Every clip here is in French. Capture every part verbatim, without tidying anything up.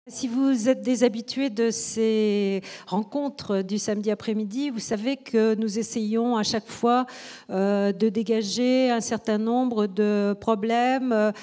Si vous êtes des habitués de ces rencontres du samedi après-midi, vous savez que nous essayons à chaque fois euh, de dégager un certain nombre de problèmes euh,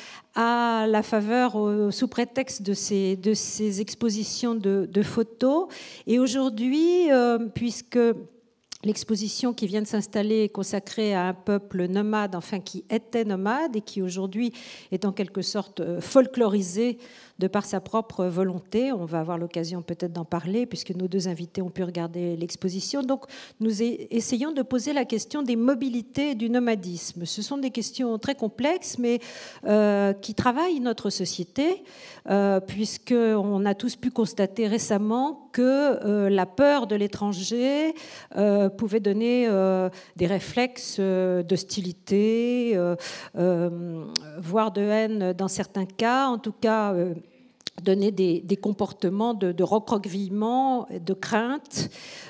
à la faveur, euh, sous prétexte de ces, de ces expositions de, de photos. Et aujourd'hui, euh, puisque l'exposition qui vient de s'installer est consacrée à un peuple nomade, enfin qui était nomade et qui aujourd'hui est en quelque sorte folklorisé de par sa propre volonté. On va avoir l'occasion peut-être d'en parler puisque nos deux invités ont pu regarder l'exposition. Donc nous essayons de poser la question des mobilités et du nomadisme. Ce sont des questions très complexes mais euh, qui travaillent notre société euh, puisqu'on a tous pu constater récemment que euh, la peur de l'étranger euh, pouvait donner euh, des réflexes euh, d'hostilité, euh, euh, voire de haine dans certains cas, en tout cas euh, donner des, des comportements de, de recroquevillement, de crainte.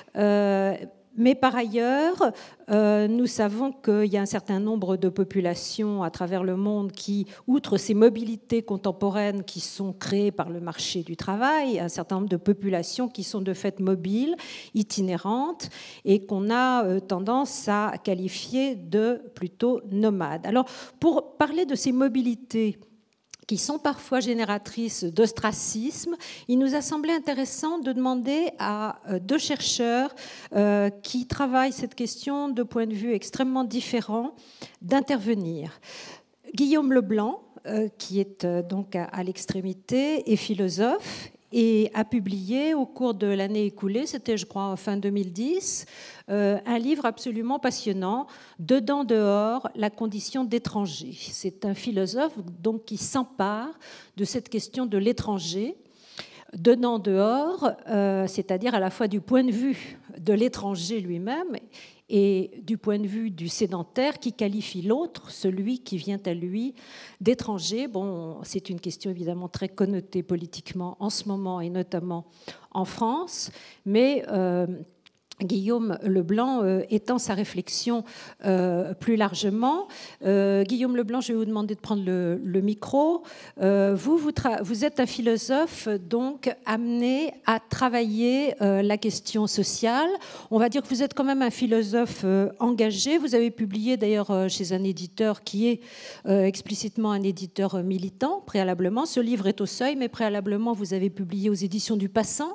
Euh, mais par ailleurs, euh, nous savons qu'il y a un certain nombre de populations à travers le monde qui, outre ces mobilités contemporaines qui sont créées par le marché du travail, un certain nombre de populations qui sont de fait mobiles, itinérantes, et qu'on a euh, tendance à qualifier de plutôt nomades. Alors, pour parler de ces mobilités qui sont parfois génératrices d'ostracisme, il nous a semblé intéressant de demander à deux chercheurs euh, qui travaillent cette question de points de vue extrêmement différents d'intervenir. Guillaume Leblanc, euh, qui est euh, donc à, à l'extrémité, est philosophe et a publié au cours de l'année écoulée, c'était je crois en fin deux mille dix, euh, un livre absolument passionnant, Dedans dehors, la condition d'étranger. C'est un philosophe donc qui s'empare de cette question de l'étranger, dedans dehors, euh, c'est-à-dire à la fois du point de vue de l'étranger lui-même et du point de vue du sédentaire qui qualifie l'autre, celui qui vient à lui, d'étranger. Bon, c'est une question évidemment très connotée politiquement en ce moment et notamment en France, mais euh, Guillaume Leblanc euh, étend sa réflexion euh, plus largement. Euh, Guillaume Leblanc, je vais vous demander de prendre le, le micro. Euh, vous, vous, vous êtes un philosophe donc amené à travailler euh, la question sociale. On va dire que vous êtes quand même un philosophe euh, engagé. Vous avez publié d'ailleurs euh, chez un éditeur qui est euh, explicitement un éditeur militant, préalablement. Ce livre est au Seuil, mais préalablement, vous avez publié aux éditions du Passant.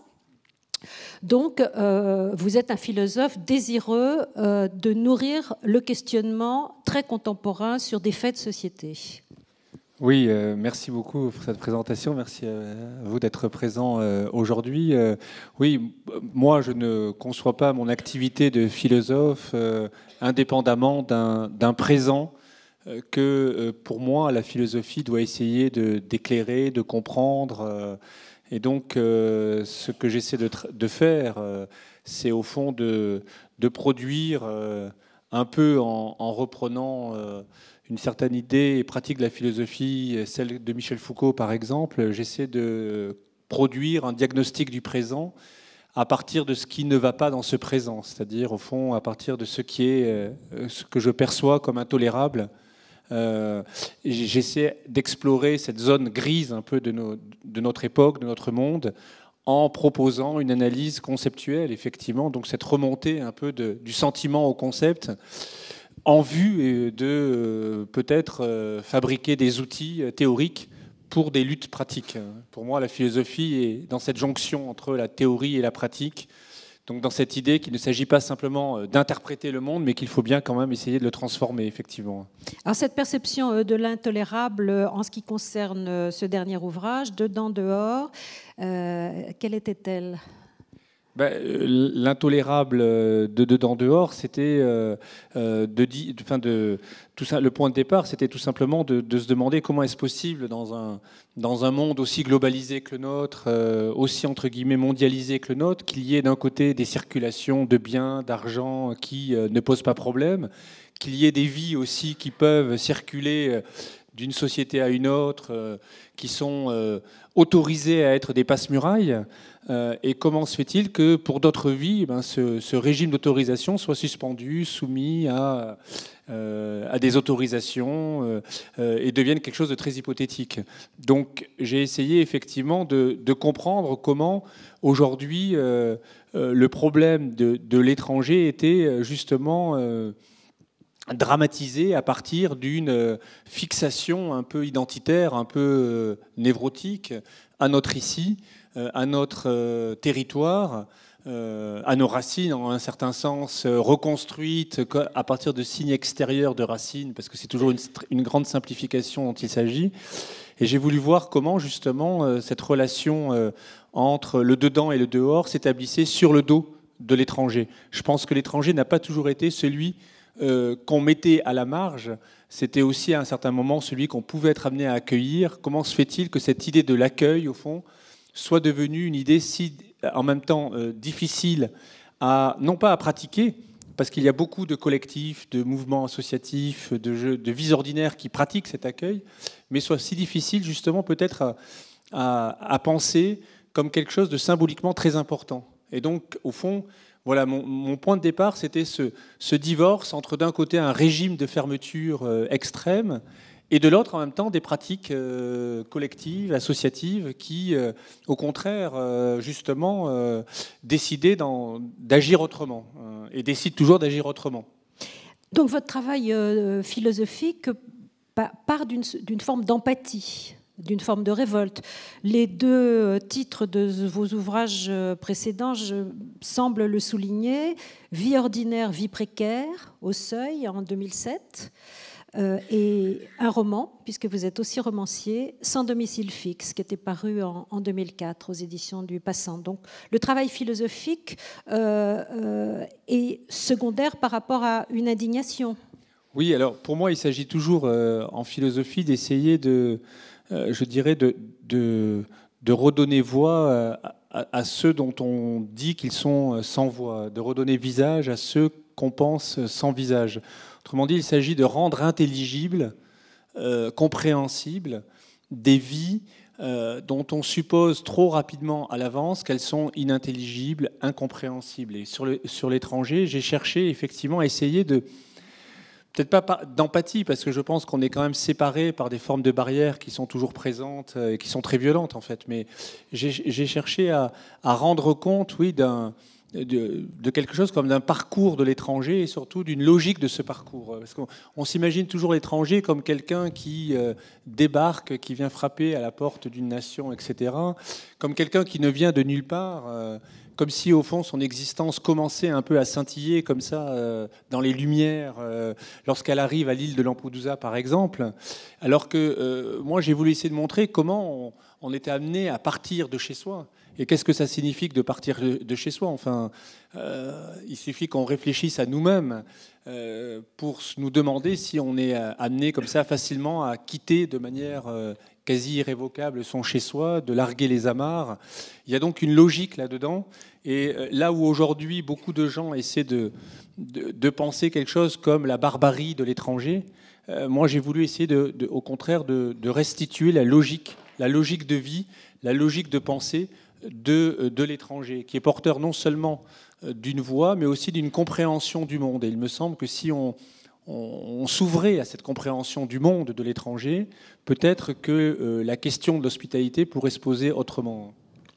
Donc, euh, vous êtes un philosophe désireux euh, de nourrir le questionnement très contemporain sur des faits de société. Oui, euh, merci beaucoup pour cette présentation. Merci à vous d'être présent euh, aujourd'hui. Euh, oui, moi, je ne conçois pas mon activité de philosophe euh, indépendamment d'un, d'un présent euh, que, euh, pour moi, la philosophie doit essayer de, d'éclairer, de comprendre. Euh, Et donc, euh, ce que j'essaie de, de faire, euh, c'est au fond de, de produire euh, un peu en, en reprenant euh, une certaine idée et pratique de la philosophie, celle de Michel Foucault par exemple. J'essaie de produire un diagnostic du présent à partir de ce qui ne va pas dans ce présent, c'est-à-dire au fond à partir de ce qui est euh, ce que je perçois comme intolérable. Euh, j'essaie d'explorer cette zone grise un peu de, nos, de notre époque, de notre monde, en proposant une analyse conceptuelle, effectivement, donc cette remontée un peu de, du sentiment au concept, en vue de euh, peut-être euh, fabriquer des outils théoriques pour des luttes pratiques. Pour moi, la philosophie est dans cette jonction entre la théorie et la pratique. Donc dans cette idée qu'il ne s'agit pas simplement d'interpréter le monde, mais qu'il faut bien quand même essayer de le transformer, effectivement. Alors cette perception de l'intolérable en ce qui concerne ce dernier ouvrage, Dedans, dehors, euh, quelle était-elle ? Ben, l'intolérable de dedans dehors, c'était euh, de, enfin de tout ça. Le point de départ, c'était tout simplement de, de se demander comment est-ce possible dans un dans un monde aussi globalisé que le nôtre, euh, aussi entre guillemets mondialisé que le nôtre, qu'il y ait d'un côté des circulations de biens, d'argent qui euh, ne posent pas problème, qu'il y ait des vies aussi qui peuvent circuler d'une société à une autre, euh, qui sont euh, autorisés à être des passe-murailles. Euh, et comment se fait-il que pour d'autres vies, eh ben, ce, ce régime d'autorisation soit suspendu, soumis à, euh, à des autorisations euh, euh, et devienne quelque chose de très hypothétique. Donc j'ai essayé effectivement de, de comprendre comment aujourd'hui euh, euh, le problème de, de l'étranger était justement euh, dramatisé à partir d'une fixation un peu identitaire, un peu névrotique à notre ici, à notre territoire, à nos racines, en un certain sens, reconstruites à partir de signes extérieurs de racines, parce que c'est toujours une, une grande simplification dont il s'agit. Et j'ai voulu voir comment, justement, cette relation entre le dedans et le dehors s'établissait sur le dos de l'étranger. Je pense que l'étranger n'a pas toujours été celui Euh, qu'on mettait à la marge, c'était aussi à un certain moment celui qu'on pouvait être amené à accueillir. Comment se fait-il que cette idée de l'accueil, au fond, soit devenue une idée si, en même temps, euh, difficile à, non pas à pratiquer, parce qu'il y a beaucoup de collectifs, de mouvements associatifs, de, jeux, de vies ordinaires qui pratiquent cet accueil, mais soit si difficile, justement, peut-être à, à, à penser comme quelque chose de symboliquement très important. Et donc, au fond, voilà, mon, mon point de départ, c'était ce, ce divorce entre d'un côté un régime de fermeture euh, extrême et de l'autre en même temps des pratiques euh, collectives, associatives qui, euh, au contraire, euh, justement, euh, décidaient d'agir autrement euh, et décident toujours d'agir autrement. Donc votre travail euh, philosophique part d'une forme d'empathie, d'une forme de révolte. Les deux titres de vos ouvrages précédents je, semblent le souligner. Vie ordinaire, vie précaire, au Seuil, en deux mille sept. Euh, et un roman, puisque vous êtes aussi romancier, Sans domicile fixe, qui était paru en, en deux mille quatre aux éditions du Passant. Donc le travail philosophique euh, euh, est secondaire par rapport à une indignation. Oui, alors pour moi, il s'agit toujours euh, en philosophie d'essayer de... Euh, je dirais, de, de, de redonner voix à, à ceux dont on dit qu'ils sont sans voix, de redonner visage à ceux qu'on pense sans visage. Autrement dit, il s'agit de rendre intelligibles, euh, compréhensibles, des vies euh, dont on suppose trop rapidement à l'avance qu'elles sont inintelligibles, incompréhensibles. Et sur le, sur l'étranger, j'ai cherché effectivement à essayer de... Peut-être pas d'empathie, parce que je pense qu'on est quand même séparés par des formes de barrières qui sont toujours présentes et qui sont très violentes, en fait. Mais j'ai cherché à, à rendre compte, oui, d'un, de, de quelque chose comme d'un parcours de l'étranger et surtout d'une logique de ce parcours. Parce qu'on on s'imagine toujours l'étranger comme quelqu'un qui euh, débarque, qui vient frapper à la porte d'une nation, et cetera. Comme quelqu'un qui ne vient de nulle part. Euh, comme si, au fond, son existence commençait un peu à scintiller comme ça euh, dans les lumières euh, lorsqu'elle arrive à l'île de Lampedusa, par exemple. Alors que euh, moi, j'ai voulu essayer de montrer comment on, on était amené à partir de chez soi. Et qu'est-ce que ça signifie de partir de, de chez soi? Enfin, euh, il suffit qu'on réfléchisse à nous-mêmes euh, pour nous demander si on est amené comme ça facilement à quitter de manière... Euh, quasi irrévocable son chez-soi, de larguer les amarres. Il y a donc une logique là-dedans. Et là où aujourd'hui beaucoup de gens essaient de, de, de penser quelque chose comme la barbarie de l'étranger, euh, moi j'ai voulu essayer de, de, au contraire de, de restituer la logique, la logique de vie, la logique de pensée de, de l'étranger, qui est porteur non seulement d'une voix, mais aussi d'une compréhension du monde. Et il me semble que si on on s'ouvrait à cette compréhension du monde de l'étranger, peut-être que euh, la question de l'hospitalité pourrait se poser autrement.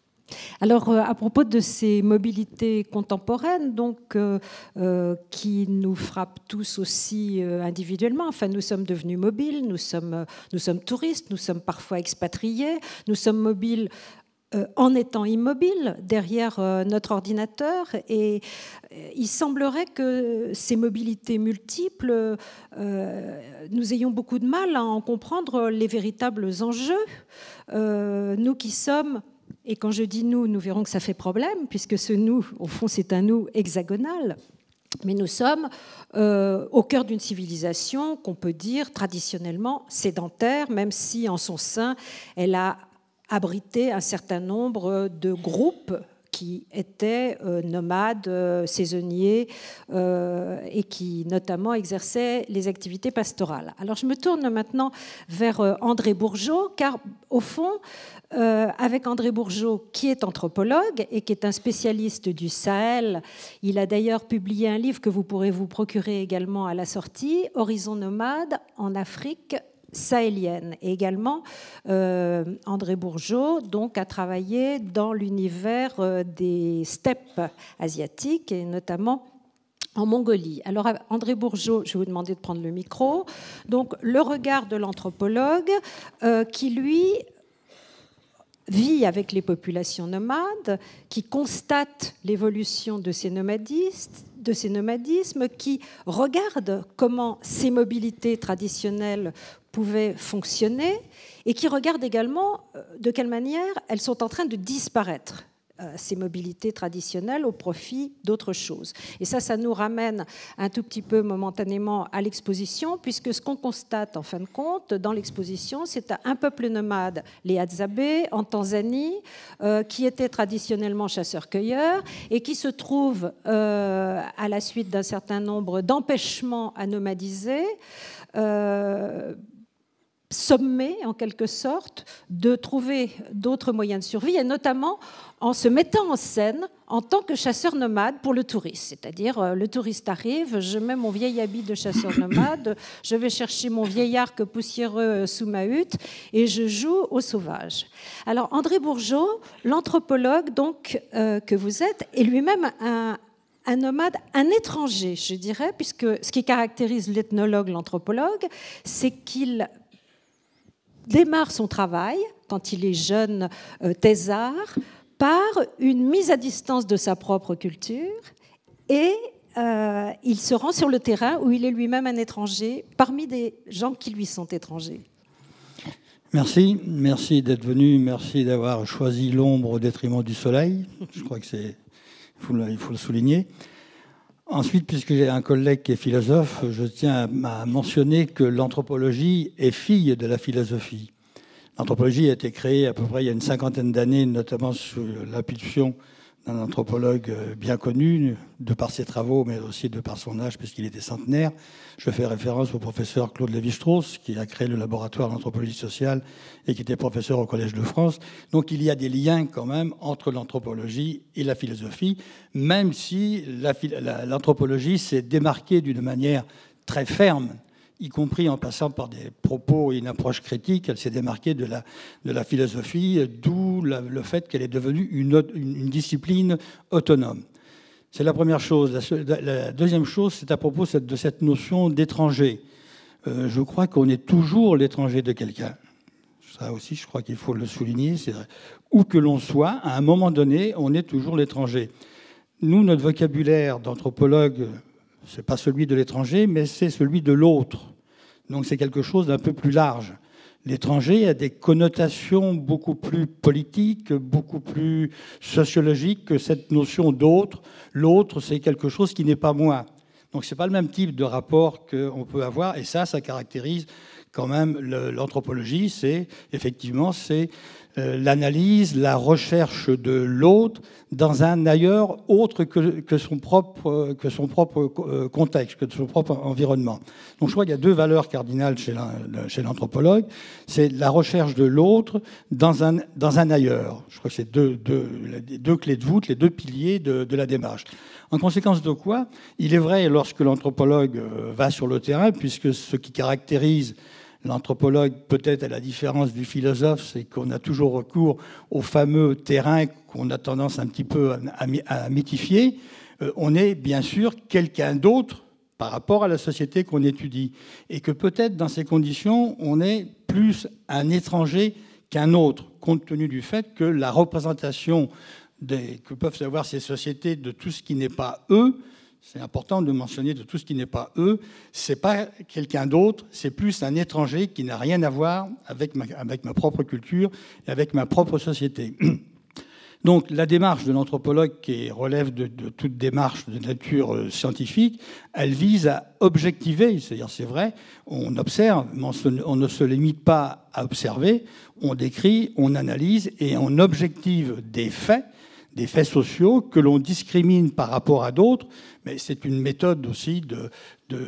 Alors, euh, à propos de ces mobilités contemporaines, donc, euh, euh, qui nous frappent tous aussi euh, individuellement, enfin, nous sommes devenus mobiles, nous sommes, euh, nous sommes touristes, nous sommes parfois expatriés, nous sommes mobiles Euh, en étant immobile derrière euh, notre ordinateur. Et euh, il semblerait que ces mobilités multiples, euh, nous ayons beaucoup de mal à en comprendre les véritables enjeux. Euh, nous qui sommes, et quand je dis nous, nous verrons que ça fait problème, puisque ce nous, au fond, c'est un nous hexagonal. Mais nous sommes euh, au cœur d'une civilisation qu'on peut dire traditionnellement sédentaire, même si en son sein, elle a abrité un certain nombre de groupes qui étaient euh, nomades, euh, saisonniers, euh, et qui notamment exerçaient les activités pastorales. Alors je me tourne maintenant vers euh, André Bourgeault, car au fond, euh, avec André Bourgeault, qui est anthropologue et qui est un spécialiste du Sahel, il a d'ailleurs publié un livre que vous pourrez vous procurer également à la sortie, Horizon nomade en Afrique sahélienne. Et également, euh, André Bourgeault donc, a travaillé dans l'univers euh, des steppes asiatiques, et notamment en Mongolie. Alors, André Bourgeault, je vais vous demander de prendre le micro. Donc, le regard de l'anthropologue euh, qui, lui, vit avec les populations nomades, qui constate l'évolution de ces nomadistes, de ces nomadismes, qui regarde comment ces mobilités traditionnelles pouvaient fonctionner et qui regarde également de quelle manière elles sont en train de disparaître, ces mobilités traditionnelles, au profit d'autres choses. Et ça, ça nous ramène un tout petit peu momentanément à l'exposition, puisque ce qu'on constate en fin de compte dans l'exposition, c'est un peuple nomade, les Hadzabe, en Tanzanie, euh, qui était traditionnellement chasseurs-cueilleurs et qui se trouve, euh, à la suite d'un certain nombre d'empêchements à nomadiser, euh, sommés en quelque sorte de trouver d'autres moyens de survie, et notamment en se mettant en scène en tant que chasseur nomade pour le touriste. C'est-à-dire, euh, le touriste arrive, je mets mon vieil habit de chasseur nomade, je vais chercher mon vieil arc poussiéreux sous ma hutte et je joue au sauvage. Alors, André Bourgeault, l'anthropologue donc, euh, que vous êtes, est lui-même un, un nomade, un étranger, je dirais, puisque ce qui caractérise l'ethnologue, l'anthropologue, c'est qu'il démarre son travail, quand il est jeune euh, thésard, par une mise à distance de sa propre culture, et euh, il se rend sur le terrain où il est lui-même un étranger, parmi des gens qui lui sont étrangers. Merci, merci d'être venu, merci d'avoir choisi l'ombre au détriment du soleil. Je crois que c'est, il faut le, il faut le souligner. Ensuite, puisque j'ai un collègue qui est philosophe, je tiens à mentionner que l'anthropologie est fille de la philosophie. L'anthropologie a été créée à peu près il y a une cinquantaine d'années, notamment sous l'impulsion d'un anthropologue bien connu, de par ses travaux, mais aussi de par son âge, puisqu'il était centenaire. Je fais référence au professeur Claude Lévi-Strauss, qui a créé le laboratoire d'anthropologie sociale et qui était professeur au Collège de France. Donc il y a des liens quand même entre l'anthropologie et la philosophie, même si la, la, l'anthropologie s'est démarquée d'une manière très ferme, y compris en passant par des propos et une approche critique. Elle s'est démarquée de la, de la philosophie, d'où la, le fait qu'elle est devenue une, une, une discipline autonome. C'est la première chose. La, la deuxième chose, c'est à propos de cette notion d'étranger. Euh, je crois qu'on est toujours l'étranger de quelqu'un. Ça aussi, je crois qu'il faut le souligner. C'est vrai. Où que l'on soit, à un moment donné, on est toujours l'étranger. Nous, notre vocabulaire d'anthropologue, c'est pas celui de l'étranger, mais c'est celui de l'autre. Donc c'est quelque chose d'un peu plus large. L'étranger a des connotations beaucoup plus politiques, beaucoup plus sociologiques que cette notion d'autre. L'autre, c'est quelque chose qui n'est pas moi. Donc c'est pas le même type de rapport qu'on peut avoir. Et ça, ça caractérise quand même l'anthropologie. C'est effectivement, c'est l'analyse, la recherche de l'autre dans un ailleurs autre que, que, son propre, que son propre contexte, que son propre environnement. Donc je crois qu'il y a deux valeurs cardinales chez l'anthropologue. C'est la recherche de l'autre dans un, dans un ailleurs. Je crois que c'est deux, deux, deux clés de voûte, les deux piliers de, de la démarche. En conséquence de quoi, il est vrai, lorsque l'anthropologue va sur le terrain, puisque ce qui caractérise l'anthropologue, peut-être à la différence du philosophe, c'est qu'on a toujours recours au fameux terrain qu'on a tendance un petit peu à, à mythifier. Euh, on est bien sûr quelqu'un d'autre par rapport à la société qu'on étudie. Et que peut-être dans ces conditions, on est plus un étranger qu'un autre, compte tenu du fait que la représentation des, que peuvent avoir ces sociétés de tout ce qui n'est pas eux, c'est important de mentionner de tout ce qui n'est pas eux, c'est pas quelqu'un d'autre, c'est plus un étranger qui n'a rien à voir avec ma, avec ma propre culture et avec ma propre société. Donc la démarche de l'anthropologue, qui relève de, de toute démarche de nature scientifique, elle vise à objectiver, c'est-à-dire c'est vrai, on observe, mais on, se, on ne se limite pas à observer, on décrit, on analyse et on objective des faits, des faits sociaux que l'on discrimine par rapport à d'autres, mais c'est une méthode aussi de, de,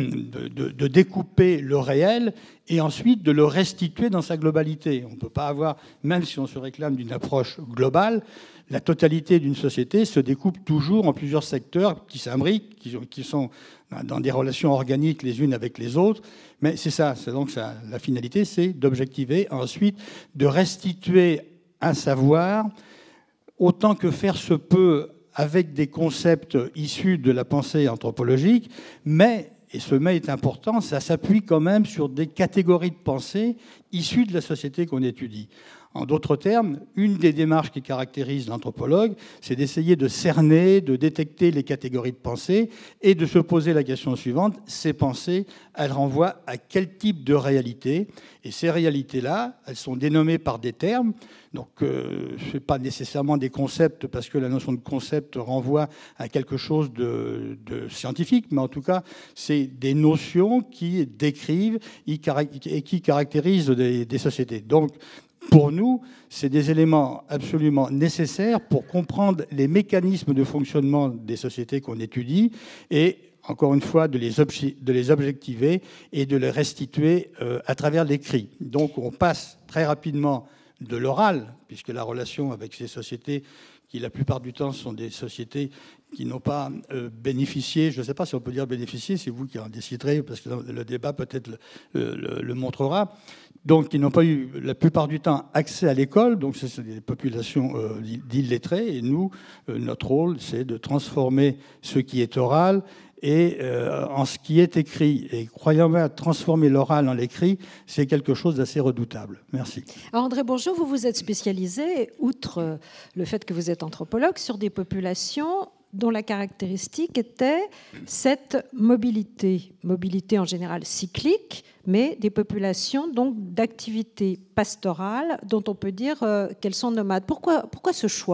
de, de découper le réel et ensuite de le restituer dans sa globalité. On ne peut pas avoir, même si on se réclame d'une approche globale, la totalité d'une société se découpe toujours en plusieurs secteurs qui s'imbriquent, qui, qui sont dans des relations organiques les unes avec les autres. Mais c'est ça, c'est donc ça, la finalité, c'est d'objectiver, ensuite de restituer un savoir autant que faire se peut avec des concepts issus de la pensée anthropologique, mais, et ce mais est important, ça s'appuie quand même sur des catégories de pensée issues de la société qu'on étudie. En d'autres termes, une des démarches qui caractérise l'anthropologue, c'est d'essayer de cerner, de détecter les catégories de pensée et de se poser la question suivante, ces pensées, elles renvoient à quel type de réalité? Et ces réalités-là, elles sont dénommées par des termes. Donc, euh, ce n'est pas nécessairement des concepts, parce que la notion de concept renvoie à quelque chose de, de scientifique, mais en tout cas, c'est des notions qui décrivent et qui caractérisent des, des sociétés. Donc, pour nous, c'est des éléments absolument nécessaires pour comprendre les mécanismes de fonctionnement des sociétés qu'on étudie et, encore une fois, de les, de les objectiver et de les restituer euh, à travers l'écrit. Donc on passe très rapidement de l'oral, puisque la relation avec ces sociétés, qui la plupart du temps sont des sociétés qui n'ont pas euh, bénéficié, je ne sais pas si on peut dire bénéficier, c'est vous qui en déciderez, parce que le débat peut-être le, le, le montrera, donc qui n'ont pas eu la plupart du temps accès à l'école, donc c'est des populations euh, d'illettrés, et nous, euh, notre rôle, c'est de transformer ce qui est oral et euh, en ce qui est écrit. Et croyez-moi, transformer l'oral en l'écrit, c'est quelque chose d'assez redoutable. Merci. Alors André Bourgeault, vous vous êtes spécialisé, outre le fait que vous êtes anthropologue, sur des populations dont la caractéristique était cette mobilité. Mobilité en général cyclique, mais des populations donc d'activité pastorale dont on peut dire euh, qu'elles sont nomades. Pourquoi, pourquoi ce choix ?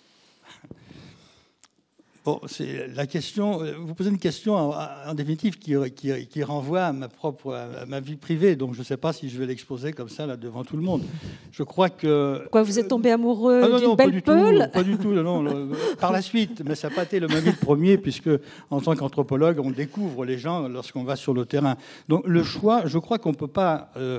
Bon, c'est la question. Vous posez une question en, en définitive qui, qui, qui renvoie à ma propre, à ma vie privée. Donc, je ne sais pas si je vais l'exposer comme ça là devant tout le monde. Je crois que. Quoi, vous êtes tombé amoureux ah non, d'une non, belle pas du peule ? tout, Pas du tout. Non, non, par la suite, mais ça n'a pas été le mobile premier, puisque en tant qu'anthropologue, on découvre les gens lorsqu'on va sur le terrain. Donc, le choix, je crois qu'on ne peut pas. Euh,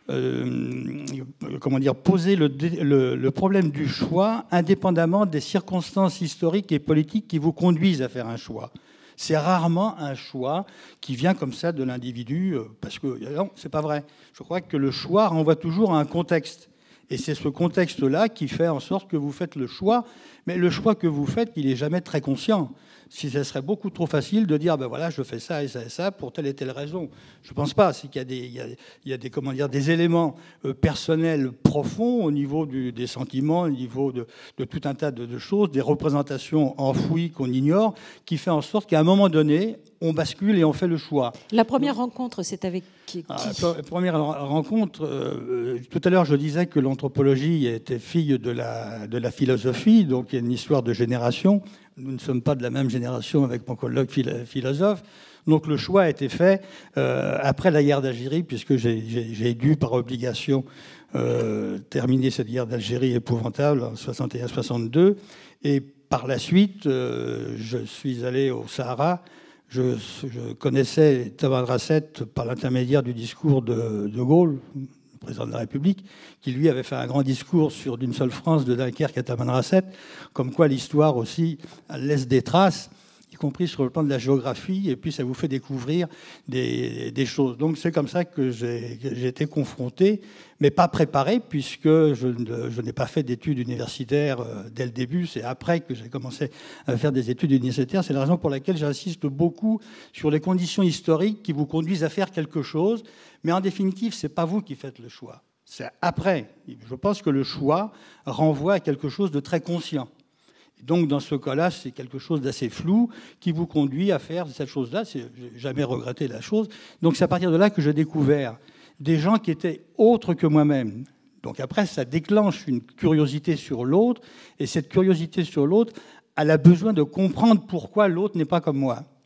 Euh, comment dire, poser le, le, le problème du choix indépendamment des circonstances historiques et politiques qui vous conduisent à faire un choix. C'est rarement un choix qui vient comme ça de l'individu, parce que non, c'est pas vrai. Je crois que le choix renvoie toujours à un contexte. Et c'est ce contexte-là qui fait en sorte que vous faites le choix. Mais le choix que vous faites, il n'est jamais très conscient. Si ça serait beaucoup trop facile de dire, ben voilà, je fais ça et ça et ça pour telle et telle raison. Je ne pense pas. C'est qu'il y a des, il y a, il y a des, comment dire, des éléments euh, personnels profonds au niveau du, des sentiments, au niveau de, de tout un tas de, de choses, des représentations enfouies qu'on ignore, qui fait en sorte qu'à un moment donné, on bascule et on fait le choix. La première Donc, rencontre, c'est avec qui, ah, La première rencontre, euh, tout à l'heure, je disais que l'anthropologie était fille de la, de la philosophie, donc il y a une histoire de génération. Nous ne sommes pas de la même génération avec mon colloque philosophe. Donc le choix a été fait euh, après la guerre d'Algérie, puisque j'ai, j'ai, j'ai dû, par obligation, euh, terminer cette guerre d'Algérie épouvantable en soixante et un soixante-deux. Et par la suite, euh, je suis allé au Sahara. Je, je connaissais Tamanrasset par l'intermédiaire du discours de De Gaulle, le président de la République, qui lui avait fait un grand discours sur d'une seule France de Dunkerque à Tamanrasset, comme quoi l'histoire aussi laisse des traces, y compris sur le plan de la géographie, et puis ça vous fait découvrir des, des choses. Donc c'est comme ça que j'ai, que j'ai été confronté, mais pas préparé, puisque je, ne, je n'ai pas fait d'études universitaires dès le début. C'est après que j'ai commencé à faire des études universitaires. C'est la raison pour laquelle j'insiste beaucoup sur les conditions historiques qui vous conduisent à faire quelque chose. Mais en définitive, ce n'est pas vous qui faites le choix. C'est après. Je pense que le choix renvoie à quelque chose de très conscient. Donc, dans ce cas-là, c'est quelque chose d'assez flou qui vous conduit à faire cette chose-là. Je n'ai jamais regretté la chose. Donc, c'est à partir de là que j'ai découvert des gens qui étaient autres que moi-même. Donc, après, ça déclenche une curiosité sur l'autre. Et cette curiosité sur l'autre, elle a besoin de comprendre pourquoi l'autre n'est pas comme moi.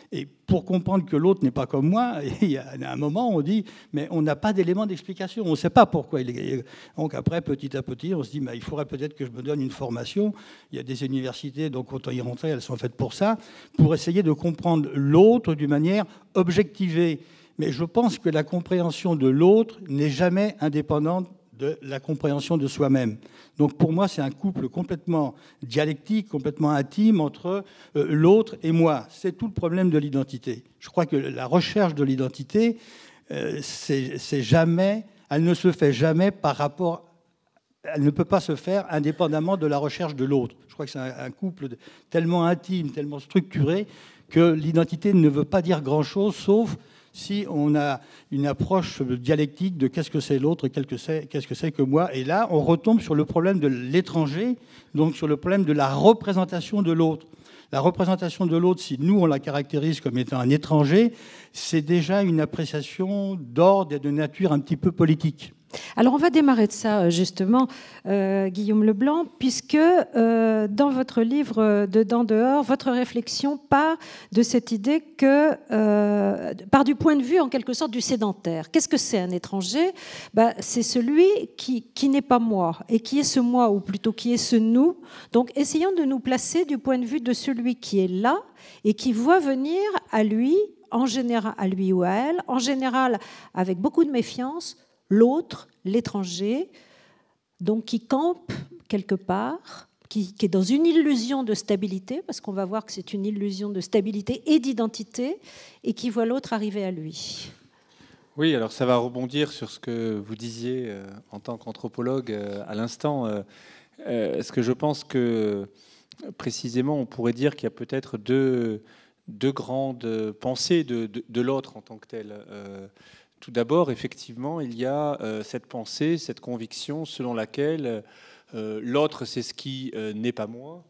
Et pour comprendre que l'autre n'est pas comme moi, il y a un moment, on dit, mais on n'a pas d'éléments d'explication. On ne sait pas pourquoi il est. Donc après, petit à petit, on se dit, mais il faudrait peut-être que je me donne une formation. Il y a des universités, donc quand on y rentrait, elles sont faites pour ça, pour essayer de comprendre l'autre d'une manière objectivée. Mais je pense que la compréhension de l'autre n'est jamais indépendante de la compréhension de soi-même. Donc pour moi, c'est un couple complètement dialectique, complètement intime entre euh, l'autre et moi. C'est tout le problème de l'identité. Je crois que la recherche de l'identité, euh, c'est, c'est jamais, elle ne se fait jamais par rapport, elle ne peut pas se faire indépendamment de la recherche de l'autre. Je crois que c'est un, un couple tellement intime, tellement structuré, que l'identité ne veut pas dire grand-chose, sauf si on a une approche dialectique de qu'est-ce que c'est l'autre et qu'est-ce que c'est que moi. Et là, on retombe sur le problème de l'étranger, donc sur le problème de la représentation de l'autre. La représentation de l'autre, si nous, on la caractérise comme étant un étranger, c'est déjà une appréciation d'ordre et de nature un petit peu politique. Alors on va démarrer de ça justement, euh, Guillaume Leblanc, puisque euh, dans votre livre Dedans dehors, votre réflexion part de cette idée que, euh, part du point de vue en quelque sorte du sédentaire. Qu'est-ce que c'est un étranger ? Ben, c'est celui qui, qui n'est pas moi, et qui est ce moi, ou plutôt qui est ce nous. Donc essayons de nous placer du point de vue de celui qui est là et qui voit venir à lui, en général, à lui ou à elle, en général avec beaucoup de méfiance, l'autre, l'étranger, donc qui campe quelque part, qui, qui est dans une illusion de stabilité, parce qu'on va voir que c'est une illusion de stabilité et d'identité, et qui voit l'autre arriver à lui. Oui, alors ça va rebondir sur ce que vous disiez euh, en tant qu'anthropologue euh, à l'instant. Euh, euh, est-ce que je pense que, précisément, on pourrait dire qu'il y a peut-être deux, deux grandes pensées de, de, de l'autre en tant que tel. euh, Tout d'abord, effectivement, il y a euh, cette pensée, cette conviction selon laquelle euh, l'autre, c'est ce qui euh, n'est pas moi.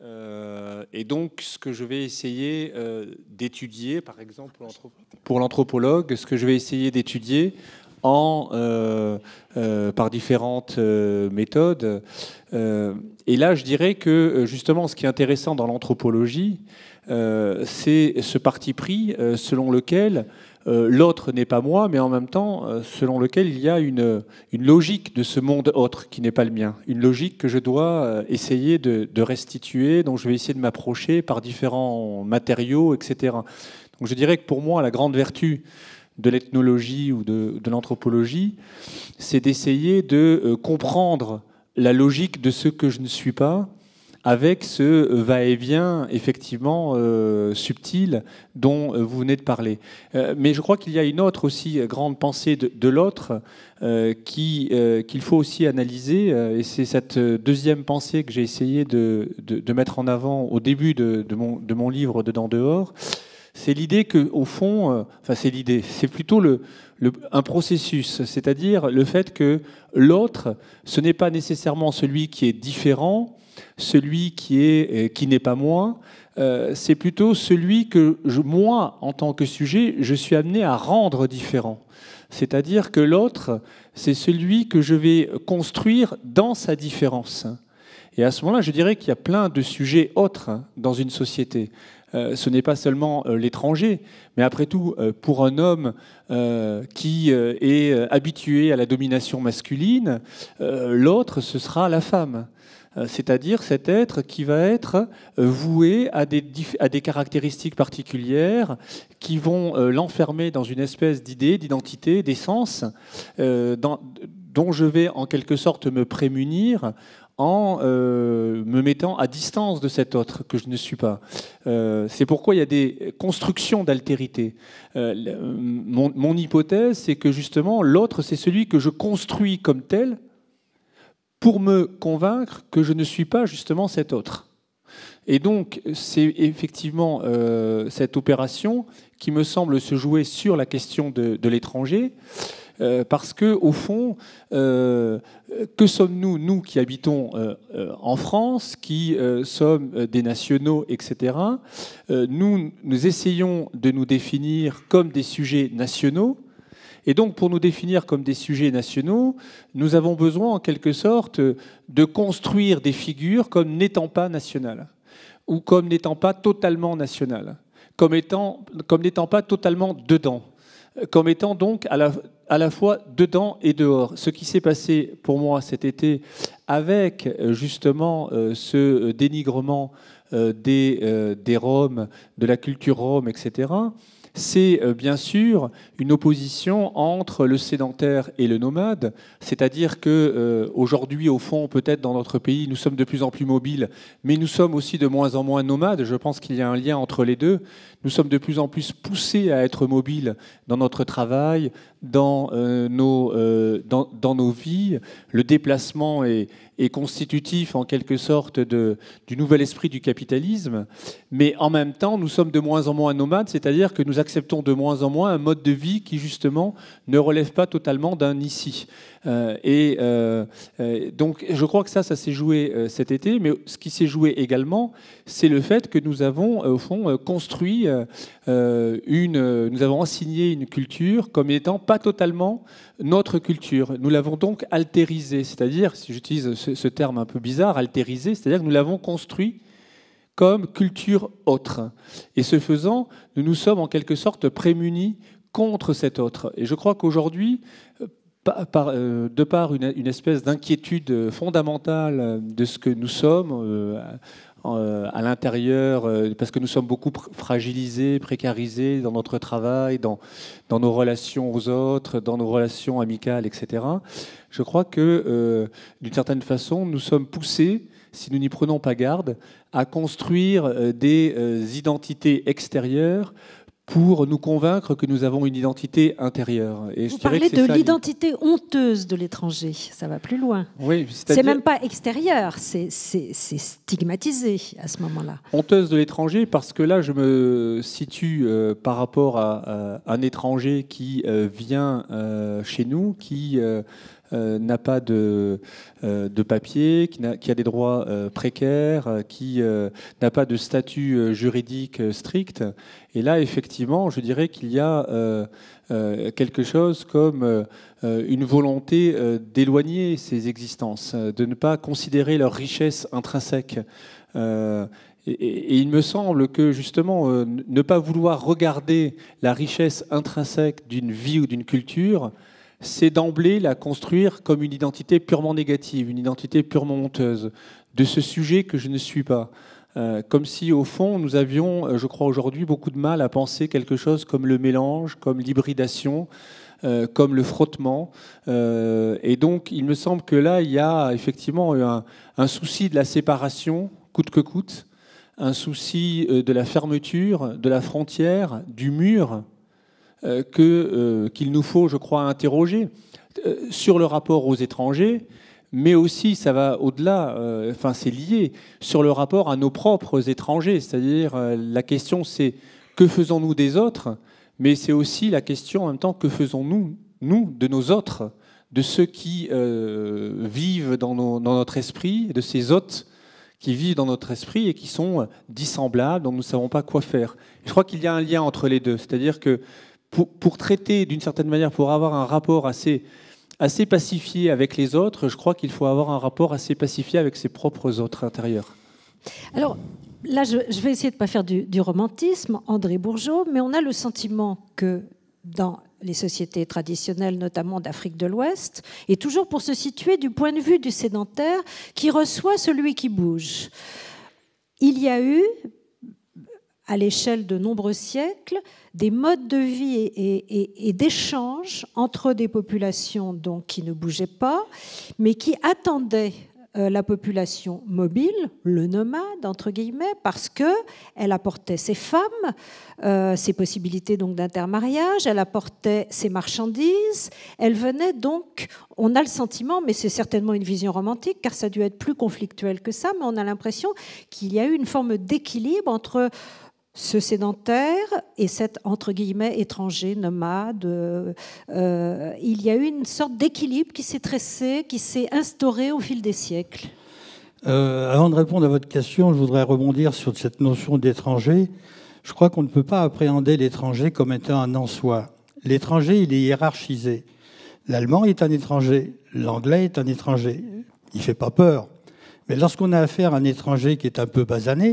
Euh, et donc, ce que je vais essayer euh, d'étudier, par exemple, pour l'anthropologue, ce que je vais essayer d'étudier en, euh, euh, par différentes euh, méthodes. Euh, et là, je dirais que, justement, ce qui est intéressant dans l'anthropologie, euh, c'est ce parti pris euh, selon lequel Euh, l'autre n'est pas moi, mais en même temps, euh, selon lequel il y a une, une logique de ce monde autre qui n'est pas le mien, une logique que je dois euh, essayer de, de restituer, dont je vais essayer de m'approcher par différents matériaux, et cetera. Donc je dirais que pour moi, la grande vertu de l'ethnologie ou de, de l'anthropologie, c'est d'essayer de euh, comprendre la logique de ce que je ne suis pas, avec ce va-et-vient effectivement euh, subtil dont vous venez de parler. Euh, mais je crois qu'il y a une autre aussi grande pensée de, de l'autre euh, qui, euh, qu'il faut aussi analyser, euh, et c'est cette deuxième pensée que j'ai essayé de, de, de mettre en avant au début de, de, mon, de mon livre Dedans dehors. C'est l'idée que, au fond, euh, enfin c'est l'idée, c'est plutôt le, le, un processus, c'est-à-dire le fait que l'autre, ce n'est pas nécessairement celui qui est différent, celui qui est qui n'est pas moi, euh, c'est plutôt celui que je, moi, en tant que sujet, je suis amené à rendre différent. C'est-à-dire que l'autre, c'est celui que je vais construire dans sa différence. Et à ce moment-là, je dirais qu'il y a plein de sujets autres dans une société. Euh, ce n'est pas seulement euh, l'étranger, mais après tout, euh, pour un homme euh, qui euh, est habitué à la domination masculine, euh, l'autre, ce sera la femme. C'est-à-dire cet être qui va être voué à des, à des caractéristiques particulières qui vont l'enfermer dans une espèce d'idée, d'identité, d'essence, euh, dans, dont je vais en quelque sorte me prémunir en euh, me mettant à distance de cet autre que je ne suis pas. Euh, c'est pourquoi il y a des constructions d'altérité. Euh, mon, mon hypothèse, c'est que justement, l'autre, c'est celui que je construis comme tel, pour me convaincre que je ne suis pas justement cet autre. Et donc, c'est effectivement euh, cette opération qui me semble se jouer sur la question de, de l'étranger, euh, parce que, au fond, euh, que sommes-nous, nous qui habitons euh, en France, qui euh, sommes des nationaux, et cetera. Euh, nous, nous essayons de nous définir comme des sujets nationaux. Et donc, pour nous définir comme des sujets nationaux, nous avons besoin, en quelque sorte, de construire des figures comme n'étant pas nationales, ou comme n'étant pas totalement nationales, comme étant, comme n'étant pas totalement dedans, comme étant donc à la, à la fois dedans et dehors. Ce qui s'est passé pour moi cet été avec justement ce dénigrement des, des Roms, de la culture rome, et cetera, c'est bien sûr une opposition entre le sédentaire et le nomade, c'est-à-dire que euh, aujourd'hui, au fond, peut-être dans notre pays, nous sommes de plus en plus mobiles, mais nous sommes aussi de moins en moins nomades. Je pense qu'il y a un lien entre les deux. Nous sommes de plus en plus poussés à être mobiles dans notre travail, dans, euh, nos, euh, dans, dans nos vies. Le déplacement est, est constitutif en quelque sorte de, du nouvel esprit du capitalisme, mais en même temps, nous sommes de moins en moins nomades, c'est-à-dire que nous acceptons de moins en moins un mode de vie qui justement ne relève pas totalement d'un ici. Euh, et euh, euh, donc je crois que ça, ça s'est joué euh, cet été, mais ce qui s'est joué également, c'est le fait que nous avons euh, au fond euh, construit euh, une, euh, nous avons enseigné une culture comme étant pas totalement notre culture. Nous l'avons donc altérisée, c'est-à-dire, si j'utilise ce, ce terme un peu bizarre, altérisée, c'est-à-dire que nous l'avons construit comme culture autre. Et ce faisant, nous nous sommes en quelque sorte prémunis contre cet autre. Et je crois qu'aujourd'hui, par, par, euh, de par une, une espèce d'inquiétude fondamentale de ce que nous sommes euh, euh, à l'intérieur, euh, parce que nous sommes beaucoup fragilisés, précarisés dans notre travail, dans, dans nos relations aux autres, dans nos relations amicales, et cetera, je crois que, euh, d'une certaine façon, nous sommes poussés, si nous n'y prenons pas garde, à construire des identités extérieures pour nous convaincre que nous avons une identité intérieure. Et Vous parlez de l'identité honteuse de l'étranger, ça va plus loin. Oui, c'est même pas extérieur, c'est stigmatisé à ce moment-là. Honteuse de l'étranger parce que là, je me situe euh, par rapport à, à un étranger qui euh, vient euh, chez nous, qui... Euh, Euh, n'a pas de, euh, de papier, qui a, qui a des droits euh, précaires, euh, qui euh, n'a pas de statut euh, juridique euh, strict. Et là, effectivement, je dirais qu'il y a euh, euh, quelque chose comme euh, une volonté euh, d'éloigner ces existences, de ne pas considérer leur richesse intrinsèque. Euh, Et, et il me semble que justement, euh, ne pas vouloir regarder la richesse intrinsèque d'une vie ou d'une culture, c'est d'emblée la construire comme une identité purement négative, une identité purement honteuse, de ce sujet que je ne suis pas. Euh, comme si, au fond, nous avions, je crois aujourd'hui, beaucoup de mal à penser quelque chose comme le mélange, comme l'hybridation, euh, comme le frottement. Euh, et donc, il me semble que là, il y a effectivement un, un souci de la séparation, coûte que coûte, un souci de la fermeture, de la frontière, du mur, que, euh, qu'il nous faut, je crois, interroger euh, sur le rapport aux étrangers, mais aussi, ça va au-delà, euh, enfin c'est lié, sur le rapport à nos propres étrangers. C'est-à-dire, euh, la question c'est que faisons-nous des autres, mais c'est aussi la question en même temps, que faisons-nous, nous, de nos autres, de ceux qui euh, vivent dans, nos, dans notre esprit, de ces hôtes qui vivent dans notre esprit et qui sont dissemblables, dont nous ne savons pas quoi faire. Je crois qu'il y a un lien entre les deux, c'est-à-dire que Pour, pour traiter d'une certaine manière, pour avoir un rapport assez, assez pacifié avec les autres, je crois qu'il faut avoir un rapport assez pacifié avec ses propres autres intérieurs. Alors là, je, je vais essayer de ne pas faire du, du romantisme, André Bourgeault, mais on a le sentiment que dans les sociétés traditionnelles, notamment d'Afrique de l'Ouest, et toujours pour se situer du point de vue du sédentaire qui reçoit celui qui bouge, il y a eu, à l'échelle de nombreux siècles, des modes de vie et, et, et d'échange entre des populations donc, qui ne bougeaient pas, mais qui attendaient euh, la population mobile, le nomade, entre guillemets, parce qu'elle apportait ses femmes, euh, ses possibilités donc d'intermariage, elle apportait ses marchandises, elle venait donc, on a le sentiment, mais c'est certainement une vision romantique, car ça a dû être plus conflictuel que ça, mais on a l'impression qu'il y a eu une forme d'équilibre entre ce sédentaire et cet, entre guillemets, étranger, nomade. Euh, euh, il y a eu une sorte d'équilibre qui s'est tressé, qui s'est instauré au fil des siècles. Euh, avant de répondre à votre question, je voudrais rebondir sur cette notion d'étranger. Je crois qu'on ne peut pas appréhender l'étranger comme étant un en soi. L'étranger, il est hiérarchisé. L'allemand est un étranger, l'anglais est un étranger. Il ne fait pas peur. Mais lorsqu'on a affaire à un étranger qui est un peu basané,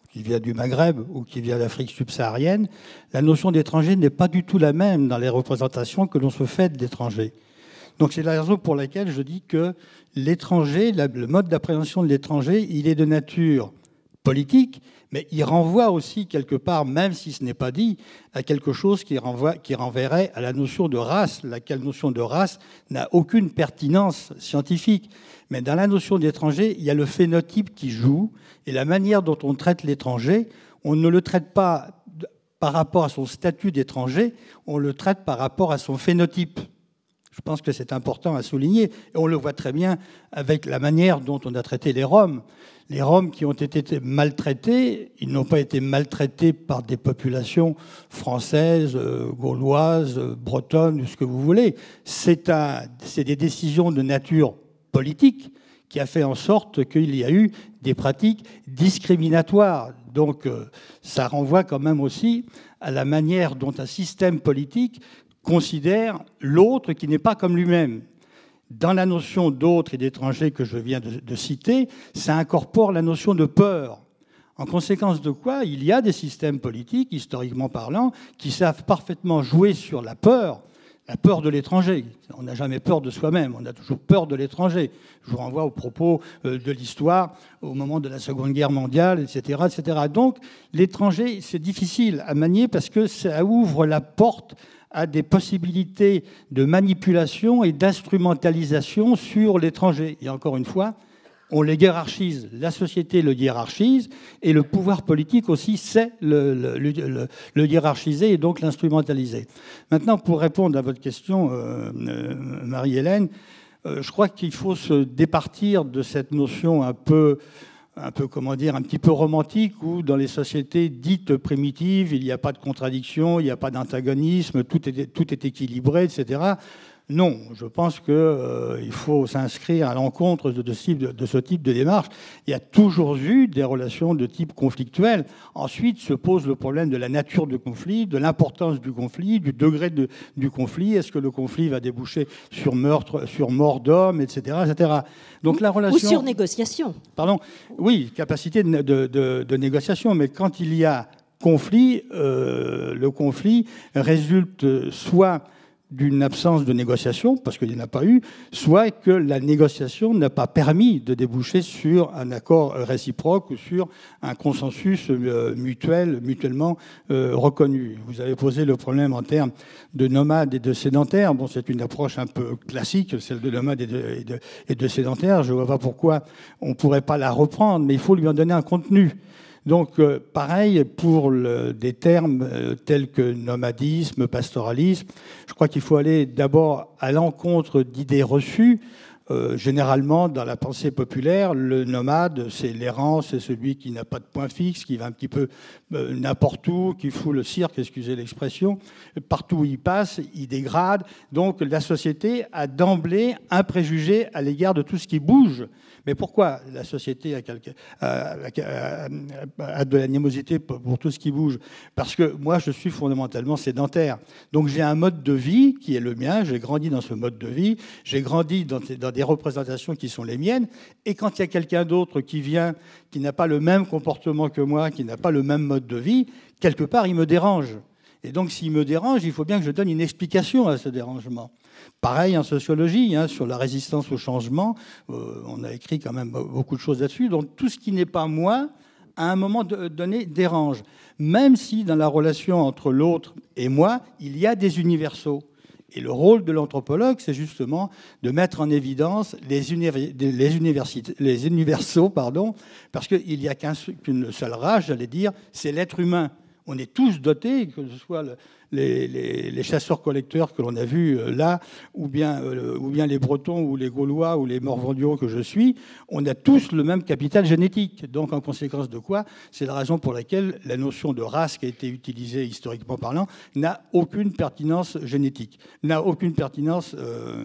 qui vient du Maghreb ou qui vient d'Afrique subsaharienne, la notion d'étranger n'est pas du tout la même dans les représentations que l'on se fait d'étranger. Donc c'est la raison pour laquelle je dis que l'étranger, le mode d'appréhension de l'étranger, il est de nature politique, mais il renvoie aussi quelque part, même si ce n'est pas dit, à quelque chose qui, renvoie, qui renverrait à la notion de race, laquelle notion de race n'a aucune pertinence scientifique. Mais dans la notion d'étranger, il y a le phénotype qui joue, et la manière dont on traite l'étranger, on ne le traite pas par rapport à son statut d'étranger, on le traite par rapport à son phénotype. Je pense que c'est important à souligner, et on le voit très bien avec la manière dont on a traité les Roms. Les Roms qui ont été maltraités, ils n'ont pas été maltraités par des populations françaises, gauloises, bretonnes, ce que vous voulez. C'est un, c'est des décisions de nature politique qui a fait en sorte qu'il y a eu des pratiques discriminatoires. Donc ça renvoie quand même aussi à la manière dont un système politique considère l'autre qui n'est pas comme lui-même. Dans la notion d'autre et d'étranger que je viens de, de citer, ça incorpore la notion de peur. En conséquence de quoi, il y a des systèmes politiques, historiquement parlant, qui savent parfaitement jouer sur la peur, la peur de l'étranger. On n'a jamais peur de soi-même, on a toujours peur de l'étranger. Je vous renvoie aux propos de l'histoire au moment de la Seconde Guerre mondiale, et cetera, et cetera. Donc l'étranger, c'est difficile à manier parce que ça ouvre la porte à des possibilités de manipulation et d'instrumentalisation sur l'étranger. Et encore une fois, on les hiérarchise, la société le hiérarchise, et le pouvoir politique aussi sait le, le, le, le hiérarchiser et donc l'instrumentaliser. Maintenant, pour répondre à votre question, euh, euh, Marie-Hélène, euh, je crois qu'il faut se départir de cette notion un peu... un peu, comment dire, un petit peu romantique, où dans les sociétés dites primitives, il n'y a pas de contradiction, il n'y a pas d'antagonisme, tout est, tout est équilibré, et cetera. Non, je pense qu'il euh, faut s'inscrire à l'encontre de, de, de, de ce type de démarche. Il y a toujours eu des relations de type conflictuel. Ensuite se pose le problème de la nature du conflit, de l'importance du conflit, du degré de, du conflit. Est-ce que le conflit va déboucher sur meurtre, sur mort d'hommes, et cetera, et cetera. Donc la relation... Ou sur négociation. Pardon. Oui, capacité de, de, de, de négociation. Mais quand il y a conflit, euh, le conflit résulte soit d'une absence de négociation, parce qu'il n'y en a pas eu, soit que la négociation n'a pas permis de déboucher sur un accord réciproque ou sur un consensus mutuel, mutuellement reconnu. Vous avez posé le problème en termes de nomades et de sédentaires. Bon, c'est une approche un peu classique, celle de nomades et de, et de, et de sédentaires. Je ne vois pas pourquoi on ne pourrait pas la reprendre, mais il faut lui en donner un contenu. Donc, euh, pareil pour le, des termes euh, tels que nomadisme, pastoralisme. Je crois qu'il faut aller d'abord à l'encontre d'idées reçues. Euh, généralement, dans la pensée populaire, le nomade, c'est l'errant, c'est celui qui n'a pas de point fixe, qui va un petit peu euh, n'importe où, qui fout le cirque, excusez l'expression. Partout où il passe, il dégrade. Donc, la société a d'emblée un préjugé à l'égard de tout ce qui bouge. Mais pourquoi la société a, quelque, a, a, a de l'animosité pour tout ce qui bouge? Parce que moi, je suis fondamentalement sédentaire. Donc j'ai un mode de vie qui est le mien, j'ai grandi dans ce mode de vie, j'ai grandi dans, dans des représentations qui sont les miennes, et quand il y a quelqu'un d'autre qui vient, qui n'a pas le même comportement que moi, qui n'a pas le même mode de vie, quelque part, il me dérange. Et donc, s'il me dérange, il faut bien que je donne une explication à ce dérangement. Pareil en sociologie, hein, sur la résistance au changement, euh, on a écrit quand même beaucoup de choses là-dessus. Donc, tout ce qui n'est pas moi, à un moment donné, dérange. Même si, dans la relation entre l'autre et moi, il y a des universaux. Et le rôle de l'anthropologue, c'est justement de mettre en évidence les, univers, les, universités, les universaux, pardon, parce qu'il n'y a qu'un, qu'une seule race, j'allais dire, c'est l'être humain. On est tous dotés, que ce soit le, les, les, les chasseurs-collecteurs que l'on a vus là, ou bien, euh, ou bien les Bretons, ou les Gaulois, ou les Morvandiaux que je suis, on a tous le même capital génétique. Donc, en conséquence de quoi, c'est la raison pour laquelle la notion de race qui a été utilisée historiquement parlant n'a aucune pertinence génétique, n'a aucune pertinence... Euh,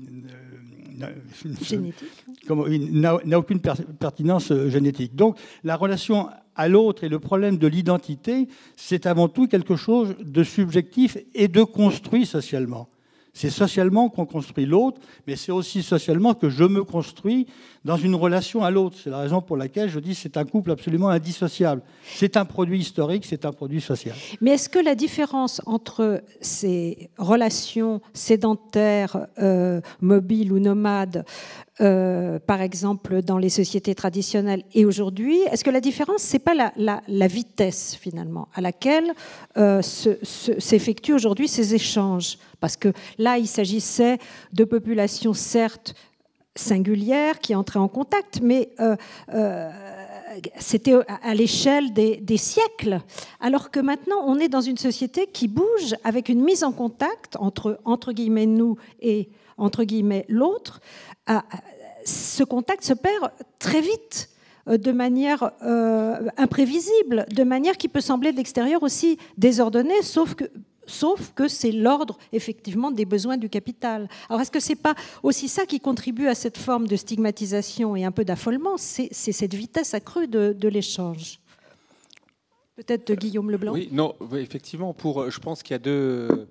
génétique. n'a aucune pertinence génétique. Donc, la relation à l'autre et le problème de l'identité, c'est avant tout quelque chose de subjectif et de construit socialement. C'est socialement qu'on construit l'autre, mais c'est aussi socialement que je me construis dans une relation à l'autre. C'est la raison pour laquelle je dis que c'est un couple absolument indissociable. C'est un produit historique, c'est un produit social. Mais est-ce que la différence entre ces relations sédentaires, euh, mobiles ou nomades, euh, par exemple dans les sociétés traditionnelles et aujourd'hui, est-ce que la différence, c'est pas la, la, la vitesse finalement à laquelle euh, se, se, s'effectuent aujourd'hui ces échanges? Parce que là, il s'agissait de populations certes singulières qui entraient en contact, mais euh, euh, c'était à l'échelle des, des siècles. Alors que maintenant, on est dans une société qui bouge avec une mise en contact entre, entre guillemets, nous et, entre guillemets, l'autre. Ce contact se perd très vite, de manière euh, imprévisible, de manière qui peut sembler de l'extérieur aussi désordonnée, sauf que sauf que c'est l'ordre, effectivement, des besoins du capital. Alors, est-ce que ce n'est pas aussi ça qui contribue à cette forme de stigmatisation et un peu d'affolement? C'est, c'est cette vitesse accrue de, de l'échange. Peut-être Guillaume Leblanc. Oui, non, effectivement, pour, je pense qu'il y a deux...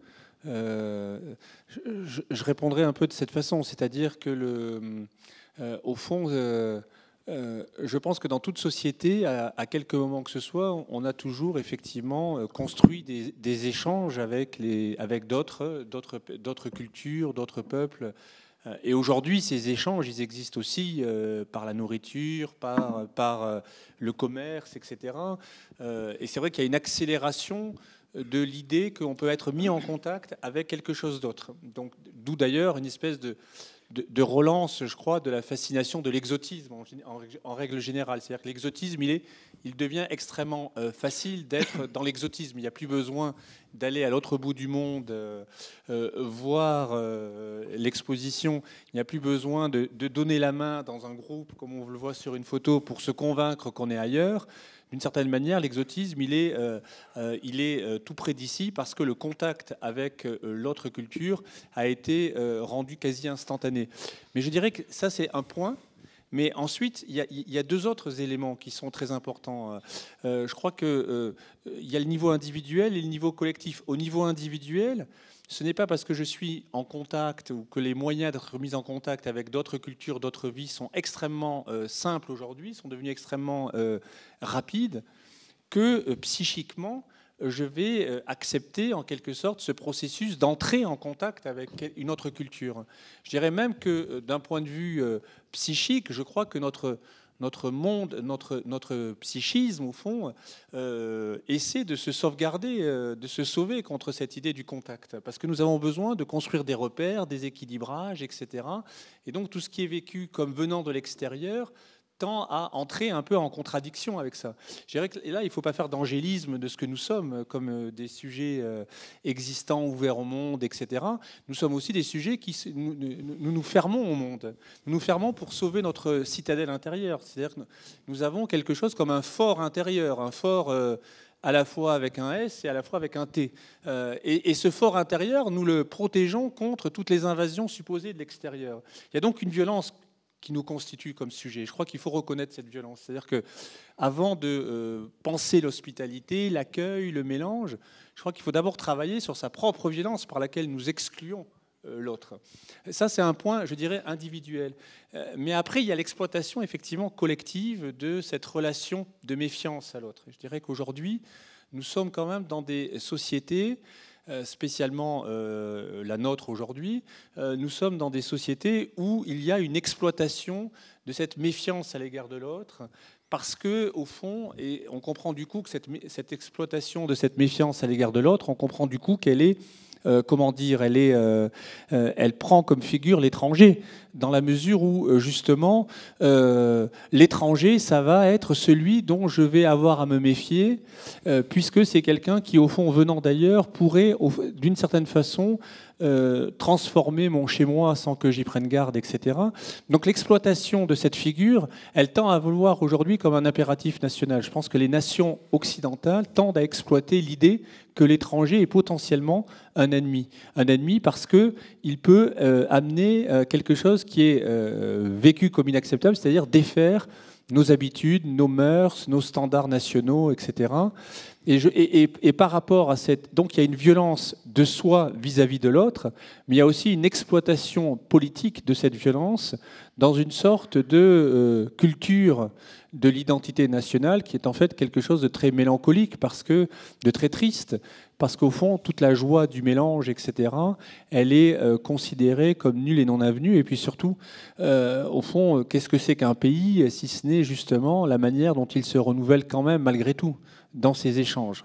Euh, je, je répondrai un peu de cette façon, c'est-à-dire que, le, euh, au fond... Euh, Euh, je pense que dans toute société, à, à quelque moment que ce soit, on a toujours effectivement construit des, des échanges avec, les, avec d'autres, d'autres, d'autres cultures, d'autres peuples. Et aujourd'hui, ces échanges, ils existent aussi euh, par la nourriture, par, par euh, le commerce, et cetera. Euh, et c'est vrai qu'il y a une accélération de l'idée qu'on peut être mis en contact avec quelque chose d'autre. Donc, d'où d'ailleurs une espèce de... De, de relance, je crois, de la fascination de l'exotisme en, en, en règle générale. C'est-à-dire que l'exotisme, il, est, il devient extrêmement euh, facile d'être dans l'exotisme. Il n'y a plus besoin d'aller à l'autre bout du monde, euh, euh, voir euh, l'exposition. Il n'y a plus besoin de, de donner la main dans un groupe, comme on le voit sur une photo, pour se convaincre qu'on est ailleurs. D'une certaine manière, l'exotisme, il est, euh, euh, il est euh, tout près d'ici parce que le contact avec euh, l'autre culture a été euh, rendu quasi instantané. Mais je dirais que ça, c'est un point. Mais ensuite, il y a, il y a deux autres éléments qui sont très importants. Euh, je crois qu'il euh, y a le niveau individuel et le niveau collectif. Au niveau individuel, ce n'est pas parce que je suis en contact ou que les moyens d'être mis en contact avec d'autres cultures, d'autres vies sont extrêmement euh, simples aujourd'hui, sont devenus extrêmement euh, rapides, que euh, psychiquement, je vais euh, accepter en quelque sorte ce processus d'entrer en contact avec une autre culture. Je dirais même que euh, d'un point de vue euh, psychique, je crois que notre... Notre monde, notre, notre psychisme, au fond, euh, essaie de se sauvegarder, euh, de se sauver contre cette idée du contact. Parce que nous avons besoin de construire des repères, des équilibrages, et cetera. Et donc tout ce qui est vécu comme venant de l'extérieur tend à entrer un peu en contradiction avec ça. Je dirais que là, il ne faut pas faire d'angélisme de ce que nous sommes, comme des sujets existants, ouverts au monde, et cetera. Nous sommes aussi des sujets qui nous nous, nous fermons au monde. Nous nous fermons pour sauver notre citadelle intérieure. C'est-à-dire que nous avons quelque chose comme un fort intérieur, un fort euh, à la fois avec un S et à la fois avec un T. Euh, et, et ce fort intérieur, nous le protégeons contre toutes les invasions supposées de l'extérieur. Il y a donc une violence qui nous constitue comme sujet. Je crois qu'il faut reconnaître cette violence. C'est-à-dire qu'avant de euh, penser l'hospitalité, l'accueil, le mélange, je crois qu'il faut d'abord travailler sur sa propre violence par laquelle nous excluons euh, l'autre. Ça, c'est un point, je dirais, individuel. Euh, mais après, il y a l'exploitation, effectivement, collective de cette relation de méfiance à l'autre. Je dirais qu'aujourd'hui, nous sommes quand même dans des sociétés, spécialement euh, la nôtre aujourd'hui, euh, nous sommes dans des sociétés où il y a une exploitation de cette méfiance à l'égard de l'autre, parce que, au fond, et on comprend du coup que cette, cette exploitation de cette méfiance à l'égard de l'autre, on comprend du coup qu'elle est, euh, comment dire, elle est, euh, euh, elle prend comme figure l'étranger, dans la mesure où, justement, euh, l'étranger, ça va être celui dont je vais avoir à me méfier, euh, puisque c'est quelqu'un qui, au fond, venant d'ailleurs, pourrait, d'une certaine façon, euh, transformer mon chez-moi sans que j'y prenne garde, et cetera. Donc l'exploitation de cette figure, elle tend à vouloir aujourd'hui comme un impératif national. Je pense que les nations occidentales tendent à exploiter l'idée que l'étranger est potentiellement un ennemi. Un ennemi parce qu'il peut euh, amener euh, quelque chose qui est euh, vécu comme inacceptable, c'est-à-dire défaire nos habitudes, nos mœurs, nos standards nationaux, et cetera. Et, je, et, et, et par rapport à cette... Donc il y a une violence de soi vis-à-vis de l'autre, mais il y a aussi une exploitation politique de cette violence dans une sorte de euh, culture de l'identité nationale qui est en fait quelque chose de très mélancolique, parce que, de très triste, parce qu'au fond, toute la joie du mélange, et cetera, elle est euh, considérée comme nulle et non avenue. Et puis surtout, euh, au fond, qu'est-ce que c'est qu'un pays, si ce n'est justement la manière dont il se renouvelle quand même, malgré tout, dans ces échanges.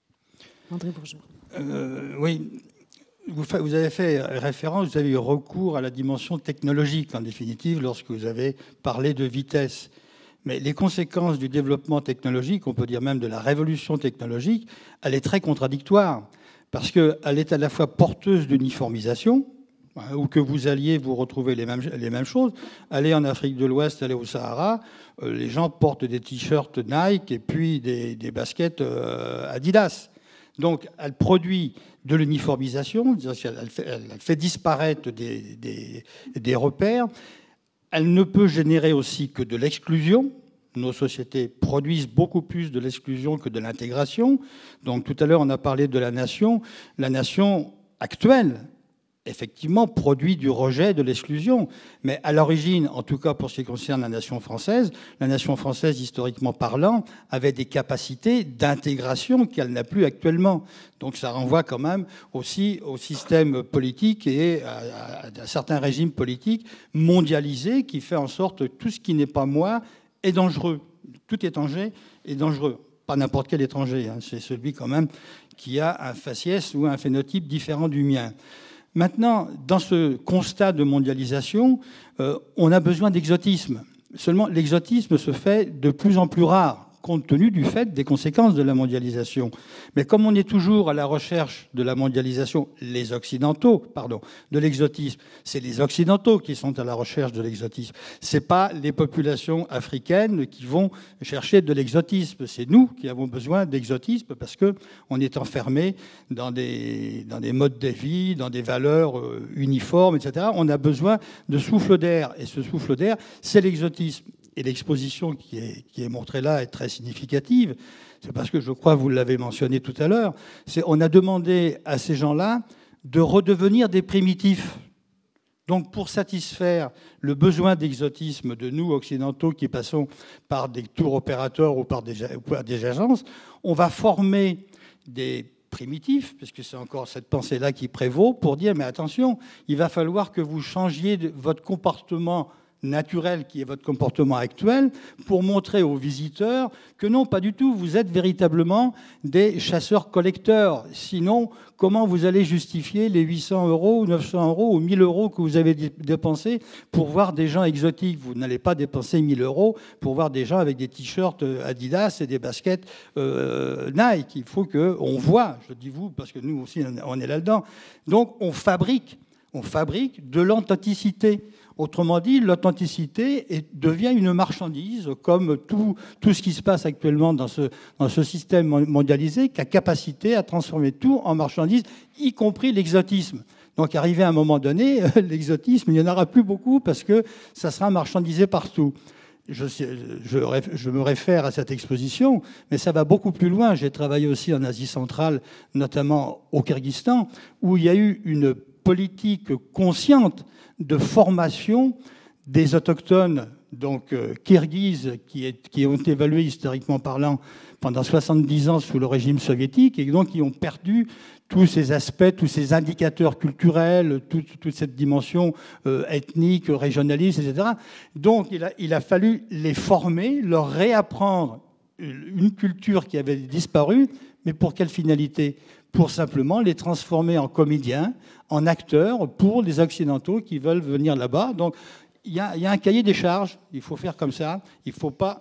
André Bourgeois. Euh, oui, vous, vous avez fait référence, vous avez eu recours à la dimension technologique, en définitive, lorsque vous avez parlé de vitesse. Mais les conséquences du développement technologique, on peut dire même de la révolution technologique, elle est très contradictoire, parce qu'elle est à la fois porteuse d'uniformisation, où que vous alliez, vous retrouvez les mêmes, les mêmes choses. Allez en Afrique de l'Ouest, allez au Sahara, euh, les gens portent des t-shirts Nike et puis des, des baskets euh, Adidas. Donc, elle produit de l'uniformisation, elle fait, elle fait disparaître des, des, des repères. Elle ne peut générer aussi que de l'exclusion. Nos sociétés produisent beaucoup plus de l'exclusion que de l'intégration. Donc, tout à l'heure, on a parlé de la nation. La nation actuelle, effectivement, produit du rejet, de l'exclusion. Mais à l'origine, en tout cas pour ce qui concerne la nation française, la nation française, historiquement parlant, avait des capacités d'intégration qu'elle n'a plus actuellement. Donc ça renvoie quand même aussi au système politique et à, à, à certains régimes politiques mondialisés qui fait en sorte que tout ce qui n'est pas moi est dangereux. Tout étranger est dangereux. Pas n'importe quel étranger. Hein. C'est celui quand même qui a un faciès ou un phénotype différent du mien. Maintenant, dans ce constat de mondialisation, euh, on a besoin d'exotisme. Seulement, l'exotisme se fait de plus en plus rare, compte tenu du fait des conséquences de la mondialisation. Mais comme on est toujours à la recherche de la mondialisation, les Occidentaux, pardon, de l'exotisme, c'est les Occidentaux qui sont à la recherche de l'exotisme. C'est pas les populations africaines qui vont chercher de l'exotisme. C'est nous qui avons besoin d'exotisme parce que on est enfermé dans des, dans des modes de vie, dans des valeurs euh, uniformes, et cetera. On a besoin de souffle d'air. Et ce souffle d'air, c'est l'exotisme. Et l'exposition qui est, qui est montrée là est très significative. C'est parce que je crois, vous l'avez mentionné tout à l'heure, c'est on a demandé à ces gens-là de redevenir des primitifs. Donc pour satisfaire le besoin d'exotisme de nous, occidentaux, qui passons par des tours opérateurs ou par des, ou par des agences, on va former des primitifs, puisque c'est encore cette pensée-là qui prévaut, pour dire, mais attention, il va falloir que vous changiez de votre comportement naturel qui est votre comportement actuel pour montrer aux visiteurs que non, pas du tout, vous êtes véritablement des chasseurs-collecteurs. Sinon, comment vous allez justifier les huit cents euros ou neuf cents euros ou mille euros que vous avez dépensés pour voir des gens exotiques? Vous n'allez pas dépenser mille euros pour voir des gens avec des t-shirts Adidas et des baskets euh, Nike. Il faut qu'on voit, je dis vous, parce que nous aussi on est là-dedans. Donc on fabrique, on fabrique de l'authenticité. Autrement dit, l'authenticité devient une marchandise, comme tout, tout ce qui se passe actuellement dans ce, dans ce système mondialisé, qui a capacité à transformer tout en marchandise, y compris l'exotisme. Donc, arrivé à un moment donné, l'exotisme, il n'y en aura plus beaucoup parce que ça sera marchandisé partout. Je, je, je me réfère à cette exposition, mais ça va beaucoup plus loin. J'ai travaillé aussi en Asie centrale, notamment au Kyrgyzstan, où il y a eu une politique consciente de formation des autochtones, donc euh, kirghizes, qui, est, qui ont été évalués historiquement parlant pendant soixante-dix ans sous le régime soviétique, et donc qui ont perdu tous ces aspects, tous ces indicateurs culturels, toute, toute cette dimension euh, ethnique, régionaliste, et cetera. Donc il a, il a fallu les former, leur réapprendre une culture qui avait disparu, mais pour quelle finalité ? Pour simplement les transformer en comédiens, en acteurs, pour les Occidentaux qui veulent venir là-bas. Donc, il y, y a un cahier des charges, il faut faire comme ça, il ne faut pas...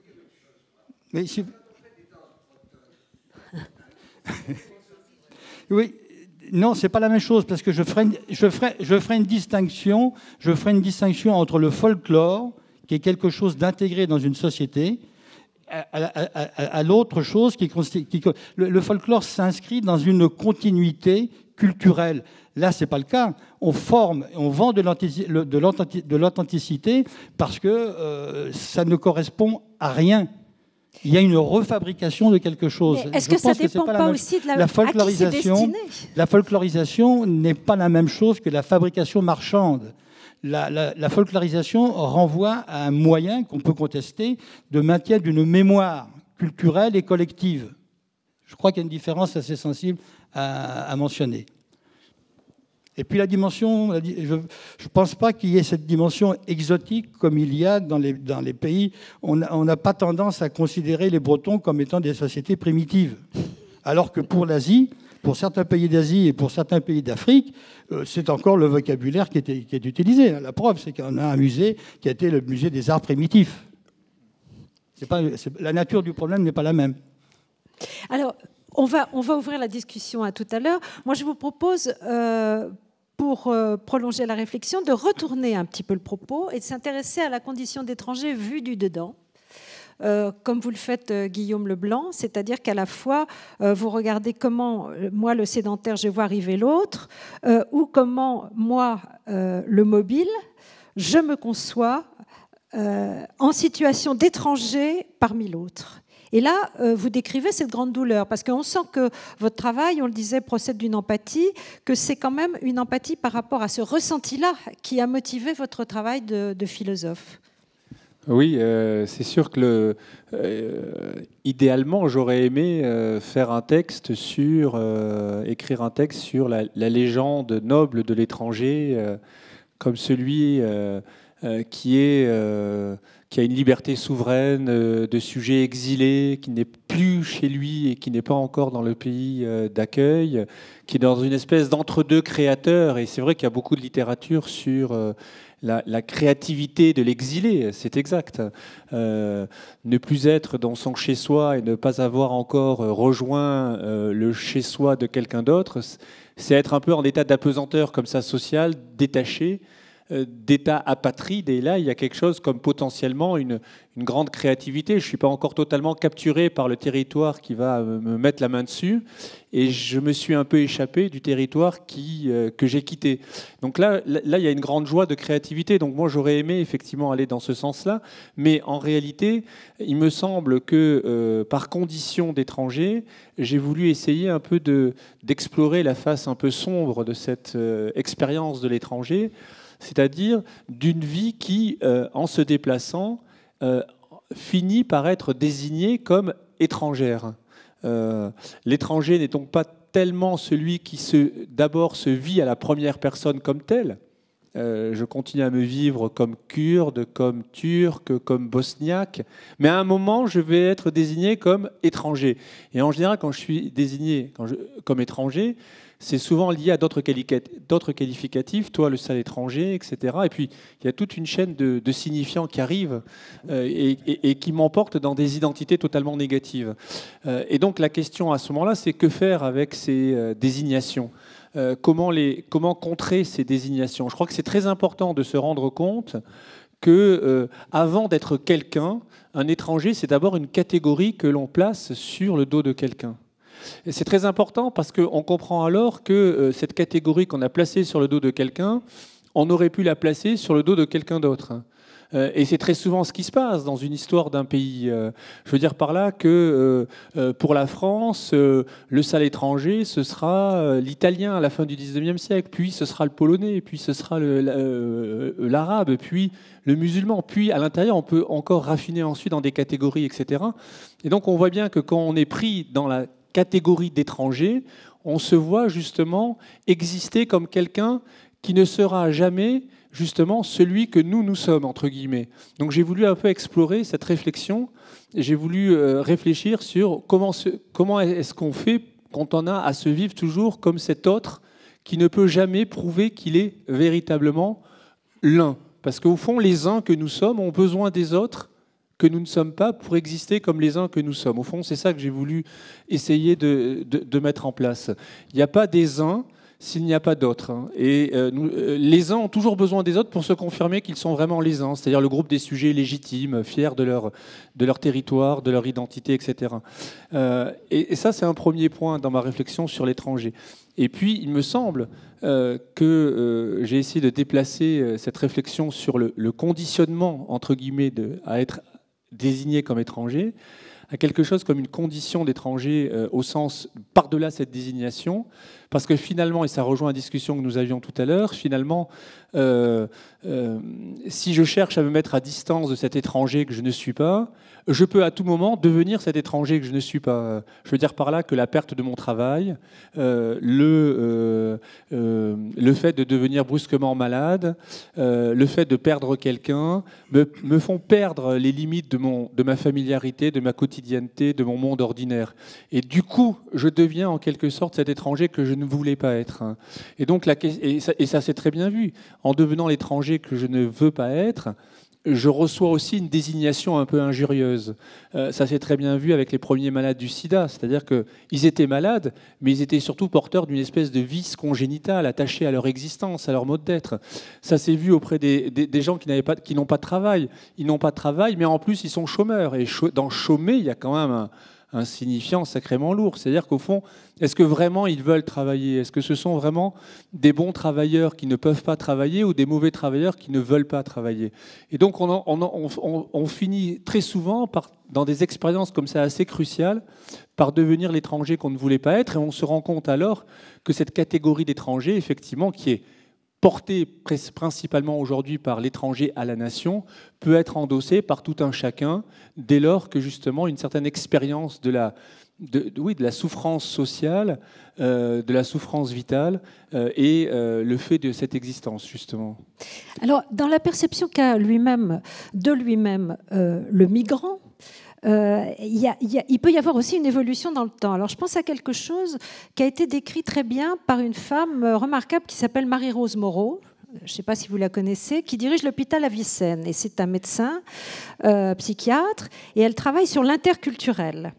Mais si... Oui, non, c'est pas la même chose, parce que je ferai, une, je, ferai, je, ferai une distinction, je ferai une distinction entre le folklore, qui est quelque chose d'intégré dans une société, à, à, à, à l'autre chose qui, qui le, le folklore s'inscrit dans une continuité culturelle. Là, c'est pas le cas. On forme, on vend de l'authenticité parce que euh, ça ne correspond à rien. Il y a une refabrication de quelque chose. Est-ce que ça ne dépend pas, pas aussi de la, la folklorisation? À qui c'est destiné ? La folklorisation n'est pas la même chose que la fabrication marchande. La, la, la folklorisation renvoie à un moyen qu'on peut contester de maintien d'une mémoire culturelle et collective. Je crois qu'il y a une différence assez sensible à, à mentionner. Et puis la dimension, je ne pense pas qu'il y ait cette dimension exotique comme il y a dans les, dans les pays. On n'a pas tendance à considérer les Bretons comme étant des sociétés primitives. Alors que pour l'Asie, pour certains pays d'Asie et pour certains pays d'Afrique, euh, c'est encore le vocabulaire qui est, qui est utilisé. La preuve, c'est qu'on a un musée qui a été le musée des arts primitifs. C'est pas, c'est, la nature du problème n'est pas la même. Alors, On va, on va ouvrir la discussion à tout à l'heure. Moi, je vous propose, euh, pour euh, prolonger la réflexion, de retourner un petit peu le propos et de s'intéresser à la condition d'étranger vue du dedans, euh, comme vous le faites, euh, Guillaume Leblanc, c'est-à-dire qu'à la fois, euh, vous regardez comment, euh, moi, le sédentaire, je vois arriver l'autre, euh, ou comment, moi, euh, le mobile, je me conçois euh, en situation d'étranger parmi l'autre. Et là, euh, vous décrivez cette grande douleur, parce qu'on sent que votre travail, on le disait, procède d'une empathie, que c'est quand même une empathie par rapport à ce ressenti-là qui a motivé votre travail de, de philosophe. Oui, euh, c'est sûr que le, euh, idéalement, j'aurais aimé euh, faire un texte sur, euh, écrire un texte sur la, la légende noble de l'étranger, euh, comme celui euh, euh, qui est... Euh, qui a une liberté souveraine, euh, de sujet exilé, qui n'est plus chez lui et qui n'est pas encore dans le pays euh, d'accueil, qui est dans une espèce d'entre-deux créateurs. Et c'est vrai qu'il y a beaucoup de littérature sur euh, la, la créativité de l'exilé, c'est exact. Euh, ne plus être dans son chez-soi et ne pas avoir encore rejoint euh, le chez-soi de quelqu'un d'autre, c'est être un peu en état d'apesanteur comme ça social, détaché, d'état apatride, et là il y a quelque chose comme potentiellement une, une grande créativité. Je ne suis pas encore totalement capturé par le territoire qui va me mettre la main dessus, et je me suis un peu échappé du territoire qui, euh, que j'ai quitté. Donc là, là il y a une grande joie de créativité. Donc moi j'aurais aimé effectivement aller dans ce sens-là, mais en réalité il me semble que euh, par condition d'étranger, j'ai voulu essayer un peu de, d'explorer la face un peu sombre de cette euh, expérience de l'étranger, c'est-à-dire d'une vie qui, euh, en se déplaçant, euh, finit par être désignée comme étrangère. Euh, l'étranger n'est donc pas tellement celui qui se, d'abord se vit à la première personne comme tel. Euh, je continue à me vivre comme kurde, comme turc, comme bosniaque, mais à un moment, je vais être désigné comme étranger. Et en général, quand je suis désigné quand je, comme étranger, c'est souvent lié à d'autres qualificatifs, toi le sale étranger, et cetera. Et puis il y a toute une chaîne de, de signifiants qui arrivent euh, et, et, et qui m'emportent dans des identités totalement négatives. Euh, et donc la question à ce moment-là, c'est que faire avec ces euh, désignations ? euh, comment, les, comment contrer ces désignations ? Je crois que c'est très important de se rendre compte que euh, avant d'être quelqu'un, un étranger, c'est d'abord une catégorie que l'on place sur le dos de quelqu'un. Et c'est très important parce qu'on comprend alors que euh, cette catégorie qu'on a placée sur le dos de quelqu'un, on aurait pu la placer sur le dos de quelqu'un d'autre. Euh, et c'est très souvent ce qui se passe dans une histoire d'un pays. Euh, je veux dire par là que euh, euh, pour la France, euh, le sale étranger, ce sera euh, l'italien à la fin du dix-neuvième siècle, puis ce sera le polonais, puis ce sera le, euh, l'arabe, puis le musulman. Puis à l'intérieur, on peut encore raffiner ensuite dans des catégories, et cetera. Et donc on voit bien que quand on est pris dans la catégorie d'étrangers, on se voit justement exister comme quelqu'un qui ne sera jamais justement celui que nous, nous sommes, entre guillemets. Donc j'ai voulu un peu explorer cette réflexion, j'ai voulu euh, réfléchir sur comment, se, comment est-ce qu'on fait quand on a à se vivre toujours comme cet autre qui ne peut jamais prouver qu'il est véritablement l'un. Parce qu'au fond, les uns que nous sommes ont besoin des autres que nous ne sommes pas pour exister comme les uns que nous sommes. Au fond, c'est ça que j'ai voulu essayer de, de, de mettre en place. Il n'y a pas des uns s'il n'y a pas d'autres. Et euh, nous, euh, les uns ont toujours besoin des autres pour se confirmer qu'ils sont vraiment les uns, c'est-à-dire le groupe des sujets légitimes, fiers de leur, de leur territoire, de leur identité, et cetera. Euh, et, et ça, c'est un premier point dans ma réflexion sur l'étranger. Et puis, il me semble euh, que euh, j'ai essayé de déplacer euh, cette réflexion sur le, le conditionnement, entre guillemets, de, à être désigné comme étranger, à quelque chose comme une condition d'étranger euh, au sens par-delà cette désignation, parce que finalement, et ça rejoint la discussion que nous avions tout à l'heure, finalement, euh, euh, si je cherche à me mettre à distance de cet étranger que je ne suis pas, je peux à tout moment devenir cet étranger que je ne suis pas. Je veux dire par là que la perte de mon travail, euh, le, euh, euh, le fait de devenir brusquement malade, euh, le fait de perdre quelqu'un, me, me font perdre les limites de, mon, de ma familiarité, de ma quotidienneté, de mon monde ordinaire. Et du coup, je deviens en quelque sorte cet étranger que je ne voulais pas être. Et donc, la, et ça, et ça c'est très bien vu. En devenant l'étranger que je ne veux pas être, je reçois aussi une désignation un peu injurieuse. Euh, ça s'est très bien vu avec les premiers malades du sida, c'est-à-dire qu'ils étaient malades, mais ils étaient surtout porteurs d'une espèce de vice congénital attaché à leur existence, à leur mode d'être. Ça s'est vu auprès des, des, des gens qui n'avaient pas, qui n'ont pas de travail. Ils n'ont pas de travail, mais en plus ils sont chômeurs. Et dans chômer, il y a quand même un, un signifiant sacrément lourd. C'est-à-dire qu'au fond, est-ce que vraiment ils veulent travailler? Est-ce que ce sont vraiment des bons travailleurs qui ne peuvent pas travailler ou des mauvais travailleurs qui ne veulent pas travailler? Et donc on, en, on, en, on, on finit très souvent par, dans des expériences comme ça assez cruciales, par devenir l'étranger qu'on ne voulait pas être, et on se rend compte alors que cette catégorie d'étrangers, effectivement, qui est portée principalement aujourd'hui par l'étranger à la nation, peut être endossée par tout un chacun, dès lors que justement une certaine expérience de la, de, de, oui, de la souffrance sociale, euh, de la souffrance vitale, euh, et euh, le fait de cette existence, justement. Alors, dans la perception qu'a lui-même, de lui-même, euh, le migrant, Euh, y a, y a, il peut y avoir aussi une évolution dans le temps. Alors, je pense à quelque chose qui a été décrit très bien par une femme remarquable qui s'appelle Marie-Rose Moreau. Je ne sais pas si vous la connaissez, qui dirige l'hôpital Avicenne. Et c'est un médecin, euh, psychiatre, et elle travaille sur l'interculturel.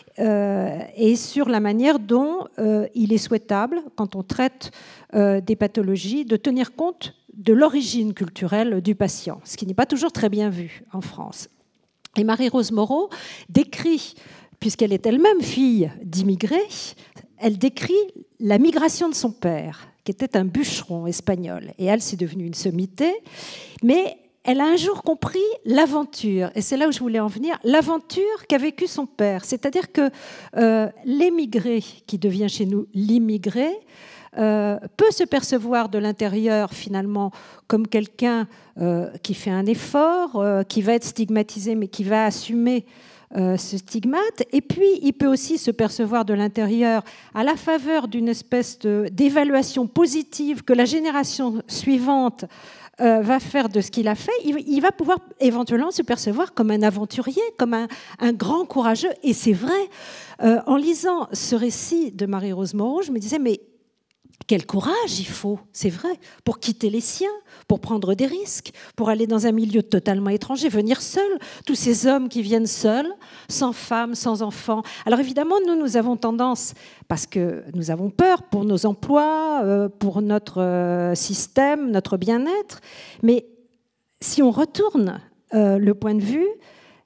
Euh, et sur la manière dont euh, il est souhaitable, quand on traite euh, des pathologies, de tenir compte de l'origine culturelle du patient, ce qui n'est pas toujours très bien vu en France. Et Marie-Rose Moreau décrit, puisqu'elle est elle-même fille d'immigrés, elle décrit la migration de son père, qui était un bûcheron espagnol. Et elle, c'est devenue une sommité. Mais elle a un jour compris l'aventure, et c'est là où je voulais en venir, l'aventure qu'a vécue son père. C'est-à-dire que euh, l'émigré, qui devient chez nous l'immigré, Euh, peut se percevoir de l'intérieur finalement comme quelqu'un euh, qui fait un effort, euh, qui va être stigmatisé mais qui va assumer euh, ce stigmate. Et puis il peut aussi se percevoir de l'intérieur à la faveur d'une espèce de, d'évaluation positive que la génération suivante euh, va faire de ce qu'il a fait. Il, il va pouvoir éventuellement se percevoir comme un aventurier, comme un, un grand courageux. Et c'est vrai, euh, en lisant ce récit de Marie-Rose Moreau, je me disais mais quel courage il faut, c'est vrai, pour quitter les siens, pour prendre des risques, pour aller dans un milieu totalement étranger, venir seul. Tous ces hommes qui viennent seuls, sans femme, sans enfants. Alors évidemment, nous, nous avons tendance, parce que nous avons peur pour nos emplois, euh, pour notre euh, système, notre bien-être. Mais si on retourne euh, le point de vue,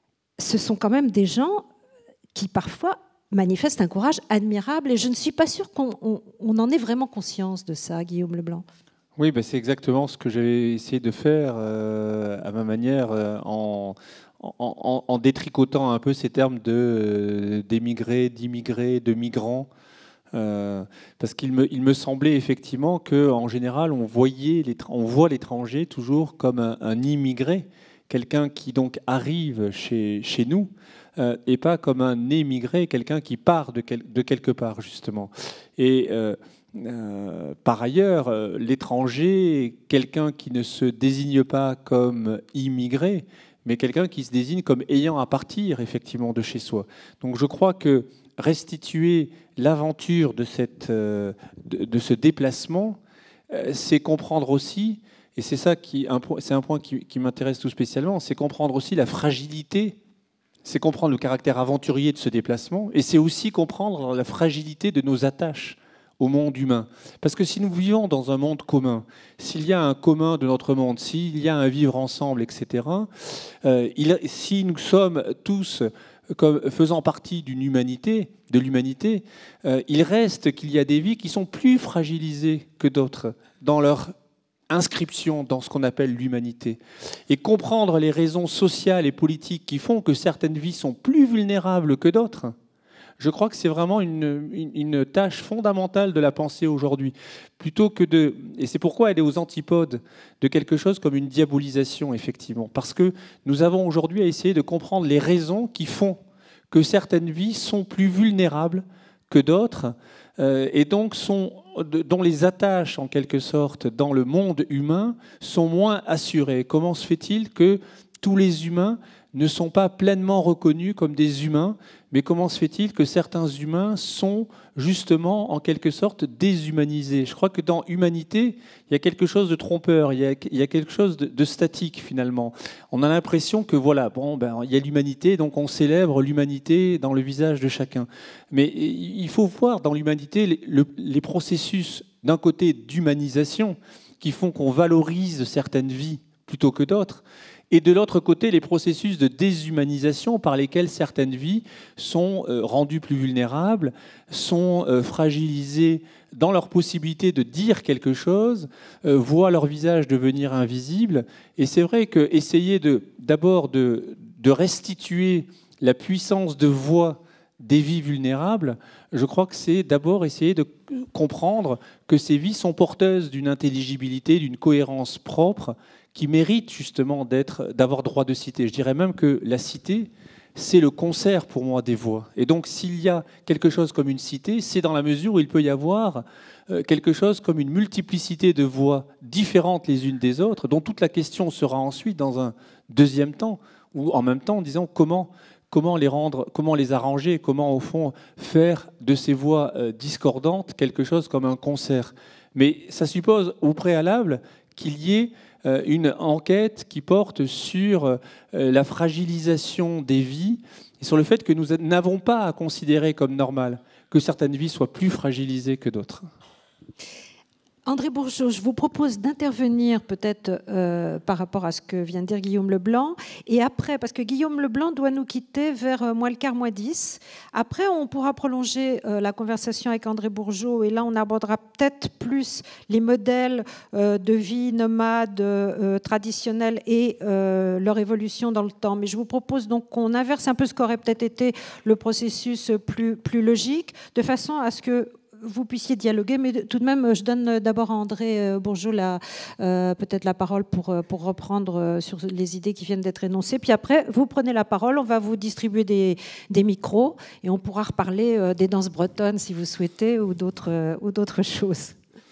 ce sont quand même des gens qui parfois manifeste un courage admirable, et je ne suis pas sûre qu'on on, on en ait vraiment conscience de ça, Guillaume Leblanc. Oui, ben c'est exactement ce que j'ai essayé de faire euh, à ma manière, euh, en, en, en, en détricotant un peu ces termes de, euh, d'émigrés, d'immigrés, de migrants, euh, parce qu'il me, il me semblait effectivement qu'en général, on, voyait les, on voit l'étranger toujours comme un, un immigré, quelqu'un qui donc arrive chez, chez nous, Euh, et pas comme un émigré, quelqu'un qui part de, quel, de quelque part, justement. Et euh, euh, par ailleurs, euh, l'étranger, quelqu'un qui ne se désigne pas comme immigré, mais quelqu'un qui se désigne comme ayant à partir, effectivement, de chez soi. Donc je crois que restituer l'aventure de, cette, euh, de, de ce déplacement, euh, c'est comprendre aussi, et c'est ça qui, un, c'est un point qui, qui m'intéresse tout spécialement, c'est comprendre aussi la fragilité. C'est comprendre le caractère aventurier de ce déplacement, et c'est aussi comprendre la fragilité de nos attaches au monde humain. Parce que si nous vivons dans un monde commun, s'il y a un commun de notre monde, s'il y a un vivre ensemble, et cetera, euh, il, si nous sommes tous comme faisant partie d'une humanité, de l'humanité, euh, il reste qu'il y a des vies qui sont plus fragilisées que d'autres dans leur inscription dans ce qu'on appelle l'humanité. Et comprendre les raisons sociales et politiques qui font que certaines vies sont plus vulnérables que d'autres, je crois que c'est vraiment une, une, une tâche fondamentale de la pensée aujourd'hui. Plutôt que de... Et c'est pourquoi elle est aux antipodes de quelque chose comme une diabolisation, effectivement. Parce que nous avons aujourd'hui à essayer de comprendre les raisons qui font que certaines vies sont plus vulnérables que d'autres, euh, et donc sont, dont les attaches, en quelque sorte, dans le monde humain sont moins assurées. Comment se fait-il que tous les humains ne sont pas pleinement reconnus comme des humains, mais comment se fait-il que certains humains sont justement, en quelque sorte, déshumanisés? Je crois que dans humanité, il y a quelque chose de trompeur, il y a, il y a quelque chose de, de statique, finalement. On a l'impression que, voilà, bon, ben, il y a l'humanité, donc on célèbre l'humanité dans le visage de chacun. Mais il faut voir dans l'humanité les, le, les processus, d'un côté, d'humanisation, qui font qu'on valorise certaines vies plutôt que d'autres, et de l'autre côté, les processus de déshumanisation par lesquels certaines vies sont rendues plus vulnérables, sont fragilisées dans leur possibilité de dire quelque chose, voient leur visage devenir invisible. Et c'est vrai qu'essayer de, d'abord de, de restituer la puissance de voix des vies vulnérables, je crois que c'est d'abord essayer de comprendre que ces vies sont porteuses d'une intelligibilité, d'une cohérence propre, qui mérite justement d'être, d'avoir droit de citer. Je dirais même que la cité, c'est le concert pour moi des voix. Et donc s'il y a quelque chose comme une cité, c'est dans la mesure où il peut y avoir quelque chose comme une multiplicité de voix différentes les unes des autres, dont toute la question sera ensuite dans un deuxième temps, ou en même temps en disant comment, comment les rendre, comment les arranger, comment au fond faire de ces voix discordantes quelque chose comme un concert. Mais ça suppose au préalable qu'il y ait une enquête qui porte sur la fragilisation des vies et sur le fait que nous n'avons pas à considérer comme normal que certaines vies soient plus fragilisées que d'autres. André Bourgeault, je vous propose d'intervenir peut-être euh, par rapport à ce que vient de dire Guillaume Leblanc. Et après, parce que Guillaume Leblanc doit nous quitter vers euh, moins le quart, moins dix. Après, on pourra prolonger euh, la conversation avec André Bourgeault. Et là, on abordera peut-être plus les modèles euh, de vie nomade euh, traditionnels et euh, leur évolution dans le temps. Mais je vous propose donc qu'on inverse un peu ce qu'aurait peut-être été le processus plus, plus logique, de façon à ce que vous puissiez dialoguer, mais tout de même, je donne d'abord à André Bourgeault la, euh, peut-être la parole pour, pour reprendre sur les idées qui viennent d'être énoncées. Puis après, vous prenez la parole, on va vous distribuer des, des micros et on pourra reparler des danses bretonnes si vous souhaitez ou d'autres, ou d'autres choses.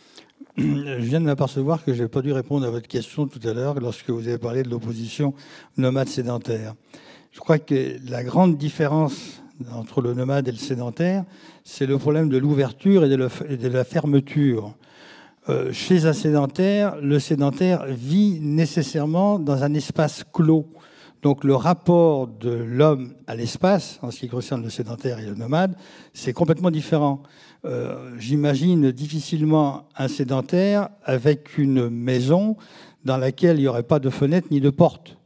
Je viens de m'apercevoir que je n'ai pas dû répondre à votre question tout à l'heure lorsque vous avez parlé de l'opposition nomade sédentaire. Je crois que la grande différence entre le nomade et le sédentaire, c'est le problème de l'ouverture et de la fermeture. Euh, chez un sédentaire, le sédentaire vit nécessairement dans un espace clos. Donc le rapport de l'homme à l'espace, en ce qui concerne le sédentaire et le nomade, c'est complètement différent. Euh, j'imagine difficilement un sédentaire avec une maison dans laquelle il n'y aurait pas de fenêtre ni de porte.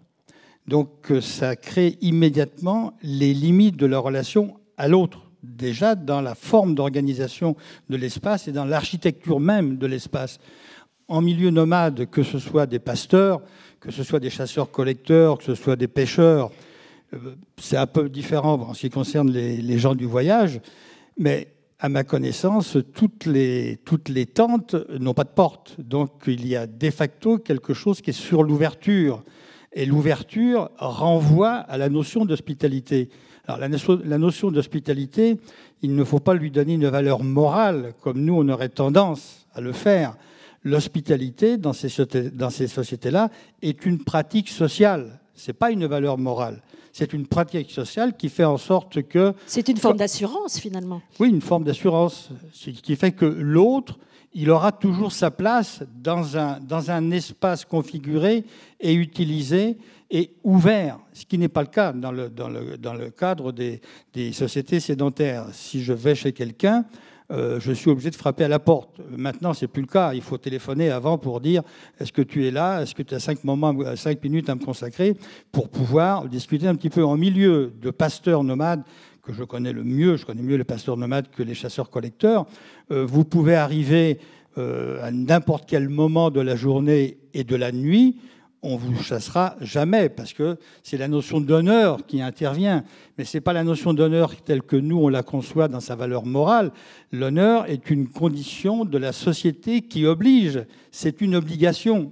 Donc ça crée immédiatement les limites de la relation à l'autre, déjà dans la forme d'organisation de l'espace et dans l'architecture même de l'espace. En milieu nomade, que ce soit des pasteurs, que ce soit des chasseurs-collecteurs, que ce soit des pêcheurs, c'est un peu différent en ce qui concerne les, les gens du voyage, mais à ma connaissance, toutes les, toutes les tentes n'ont pas de porte. Donc il y a de facto quelque chose qui est sur l'ouverture. Et l'ouverture renvoie à la notion d'hospitalité. Alors, la notion, la notion d'hospitalité, il ne faut pas lui donner une valeur morale, comme nous, on aurait tendance à le faire. L'hospitalité, dans ces, dans ces sociétés-là, est une pratique sociale. Ce n'est pas une valeur morale. C'est une pratique sociale qui fait en sorte que... C'est une forme d'assurance, finalement. Oui, une forme d'assurance, qui fait que l'autre, il aura toujours sa place dans un, dans un espace configuré et utilisé et ouvert, ce qui n'est pas le cas dans le, dans le, dans le cadre des, des sociétés sédentaires. Si je vais chez quelqu'un, euh, je suis obligé de frapper à la porte. Maintenant, ce n'est plus le cas. Il faut téléphoner avant pour dire « Est-ce que tu es là ? Est-ce que tu as cinq, moments, cinq minutes à me consacrer ?» pour pouvoir discuter un petit peu en milieu de pasteurs nomades, que je connais le mieux, je connais mieux les pasteurs nomades que les chasseurs-collecteurs. Euh, vous pouvez arriver euh, à n'importe quel moment de la journée et de la nuit, on ne vous chassera jamais, parce que c'est la notion d'honneur qui intervient. Mais ce n'est pas la notion d'honneur telle que nous, on la conçoit dans sa valeur morale. L'honneur est une condition de la société qui oblige. C'est une obligation.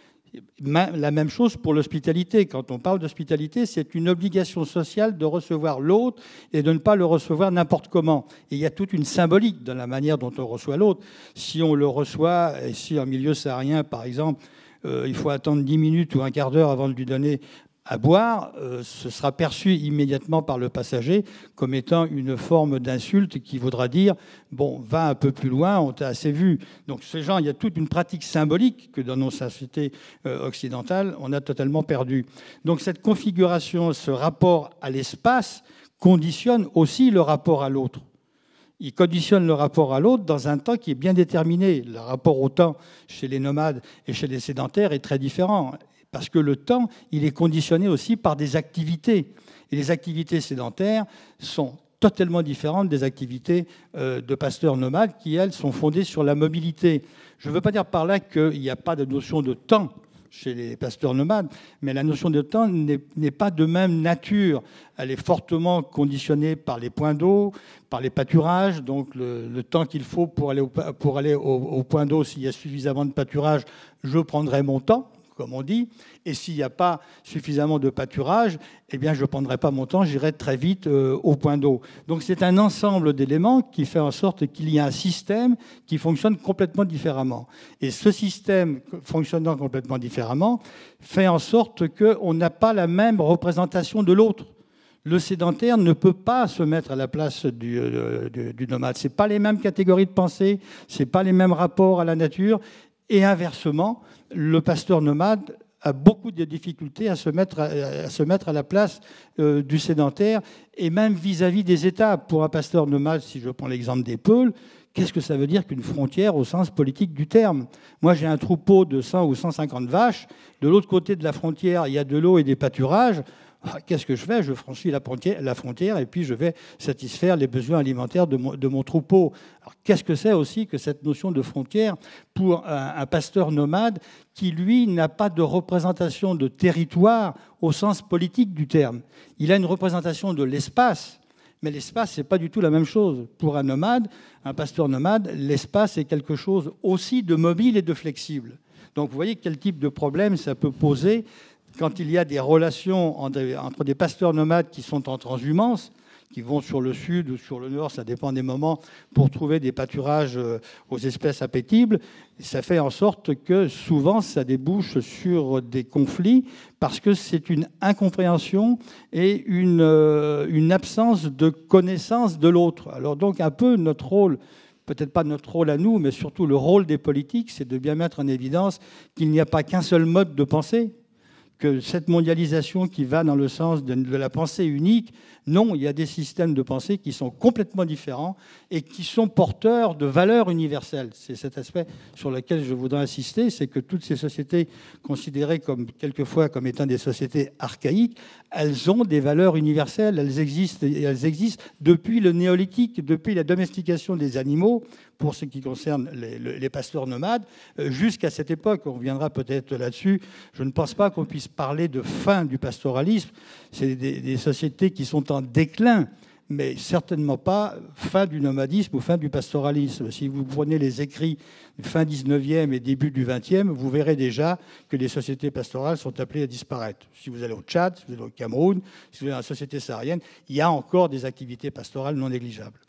La même chose pour l'hospitalité. Quand on parle d'hospitalité, c'est une obligation sociale de recevoir l'autre et de ne pas le recevoir n'importe comment. Et il y a toute une symbolique dans la manière dont on reçoit l'autre. Si on le reçoit, et si en milieu saharien, par exemple, euh, il faut attendre dix minutes ou un quart d'heure avant de lui donner à boire, euh, ce sera perçu immédiatement par le passager comme étant une forme d'insulte qui voudra dire « bon, va un peu plus loin, on t'a assez vu ». Donc ces gens, il y a toute une pratique symbolique que dans nos sociétés euh, occidentales, on a totalement perdu. Donc cette configuration, ce rapport à l'espace conditionne aussi le rapport à l'autre. Il conditionne le rapport à l'autre dans un temps qui est bien déterminé. Le rapport au temps chez les nomades et chez les sédentaires est très différent. Parce que le temps, il est conditionné aussi par des activités. Et les activités sédentaires sont totalement différentes des activités euh, de pasteurs nomades qui, elles, sont fondées sur la mobilité. Je ne veux pas dire par là qu'il n'y a pas de notion de temps chez les pasteurs nomades, mais la notion de temps n'est pas de même nature. Elle est fortement conditionnée par les points d'eau, par les pâturages, donc le, le temps qu'il faut pour aller au, pour aller au, au point d'eau, s'il y a suffisamment de pâturage, je prendrai mon temps, comme on dit, et s'il n'y a pas suffisamment de pâturage, eh bien, je ne prendrai pas mon temps, j'irai très vite euh, au point d'eau. Donc c'est un ensemble d'éléments qui fait en sorte qu'il y a un système qui fonctionne complètement différemment. Et ce système fonctionnant complètement différemment fait en sorte qu'on n'a pas la même représentation de l'autre. Le sédentaire ne peut pas se mettre à la place du, euh, du, du nomade. Ce n'est pas les mêmes catégories de pensée, ce n'est pas les mêmes rapports à la nature, et inversement, le pasteur nomade a beaucoup de difficultés à se mettre à, à, se mettre à la place euh, du sédentaire, et même vis-à-vis des États. Pour un pasteur nomade, si je prends l'exemple des Peuls, qu'est-ce que ça veut dire qu'une frontière au sens politique du terme? Moi, j'ai un troupeau de cent ou cent cinquante vaches. De l'autre côté de la frontière, il y a de l'eau et des pâturages. Qu'est-ce que je fais? Je franchis la frontière, la frontière et puis je vais satisfaire les besoins alimentaires de mon, de mon troupeau. Alors, qu'est-ce que c'est aussi que cette notion de frontière pour un, un pasteur nomade qui, lui, n'a pas de représentation de territoire au sens politique du terme? Il a une représentation de l'espace, mais l'espace, ce n'est pas du tout la même chose. Pour un nomade, un pasteur nomade, l'espace est quelque chose aussi de mobile et de flexible. Donc, vous voyez quel type de problème ça peut poser quand il y a des relations entre des pasteurs nomades qui sont en transhumance, qui vont sur le sud ou sur le nord, ça dépend des moments, pour trouver des pâturages aux espèces appétibles, ça fait en sorte que souvent ça débouche sur des conflits parce que c'est une incompréhension et une, une absence de connaissance de l'autre. Alors donc un peu notre rôle, peut-être pas notre rôle à nous, mais surtout le rôle des politiques, c'est de bien mettre en évidence qu'il n'y a pas qu'un seul mode de pensée, que cette mondialisation qui va dans le sens de la pensée unique, non, il y a des systèmes de pensée qui sont complètement différents et qui sont porteurs de valeurs universelles. C'est cet aspect sur lequel je voudrais insister, c'est que toutes ces sociétés considérées comme quelquefois comme étant des sociétés archaïques, elles ont des valeurs universelles, elles existent, elles existent depuis le néolithique, depuis la domestication des animaux, pour ce qui concerne les, les pasteurs nomades, jusqu'à cette époque. On reviendra peut-être là-dessus. Je ne pense pas qu'on puisse parler de fin du pastoralisme. C'est des, des sociétés qui sont en déclin, mais certainement pas fin du nomadisme ou fin du pastoralisme. Si vous prenez les écrits fin dix-neuvième et début du vingtième, vous verrez déjà que les sociétés pastorales sont appelées à disparaître. Si vous allez au Tchad, si vous allez au Cameroun, si vous allez dans la société saharienne, il y a encore des activités pastorales non négligeables.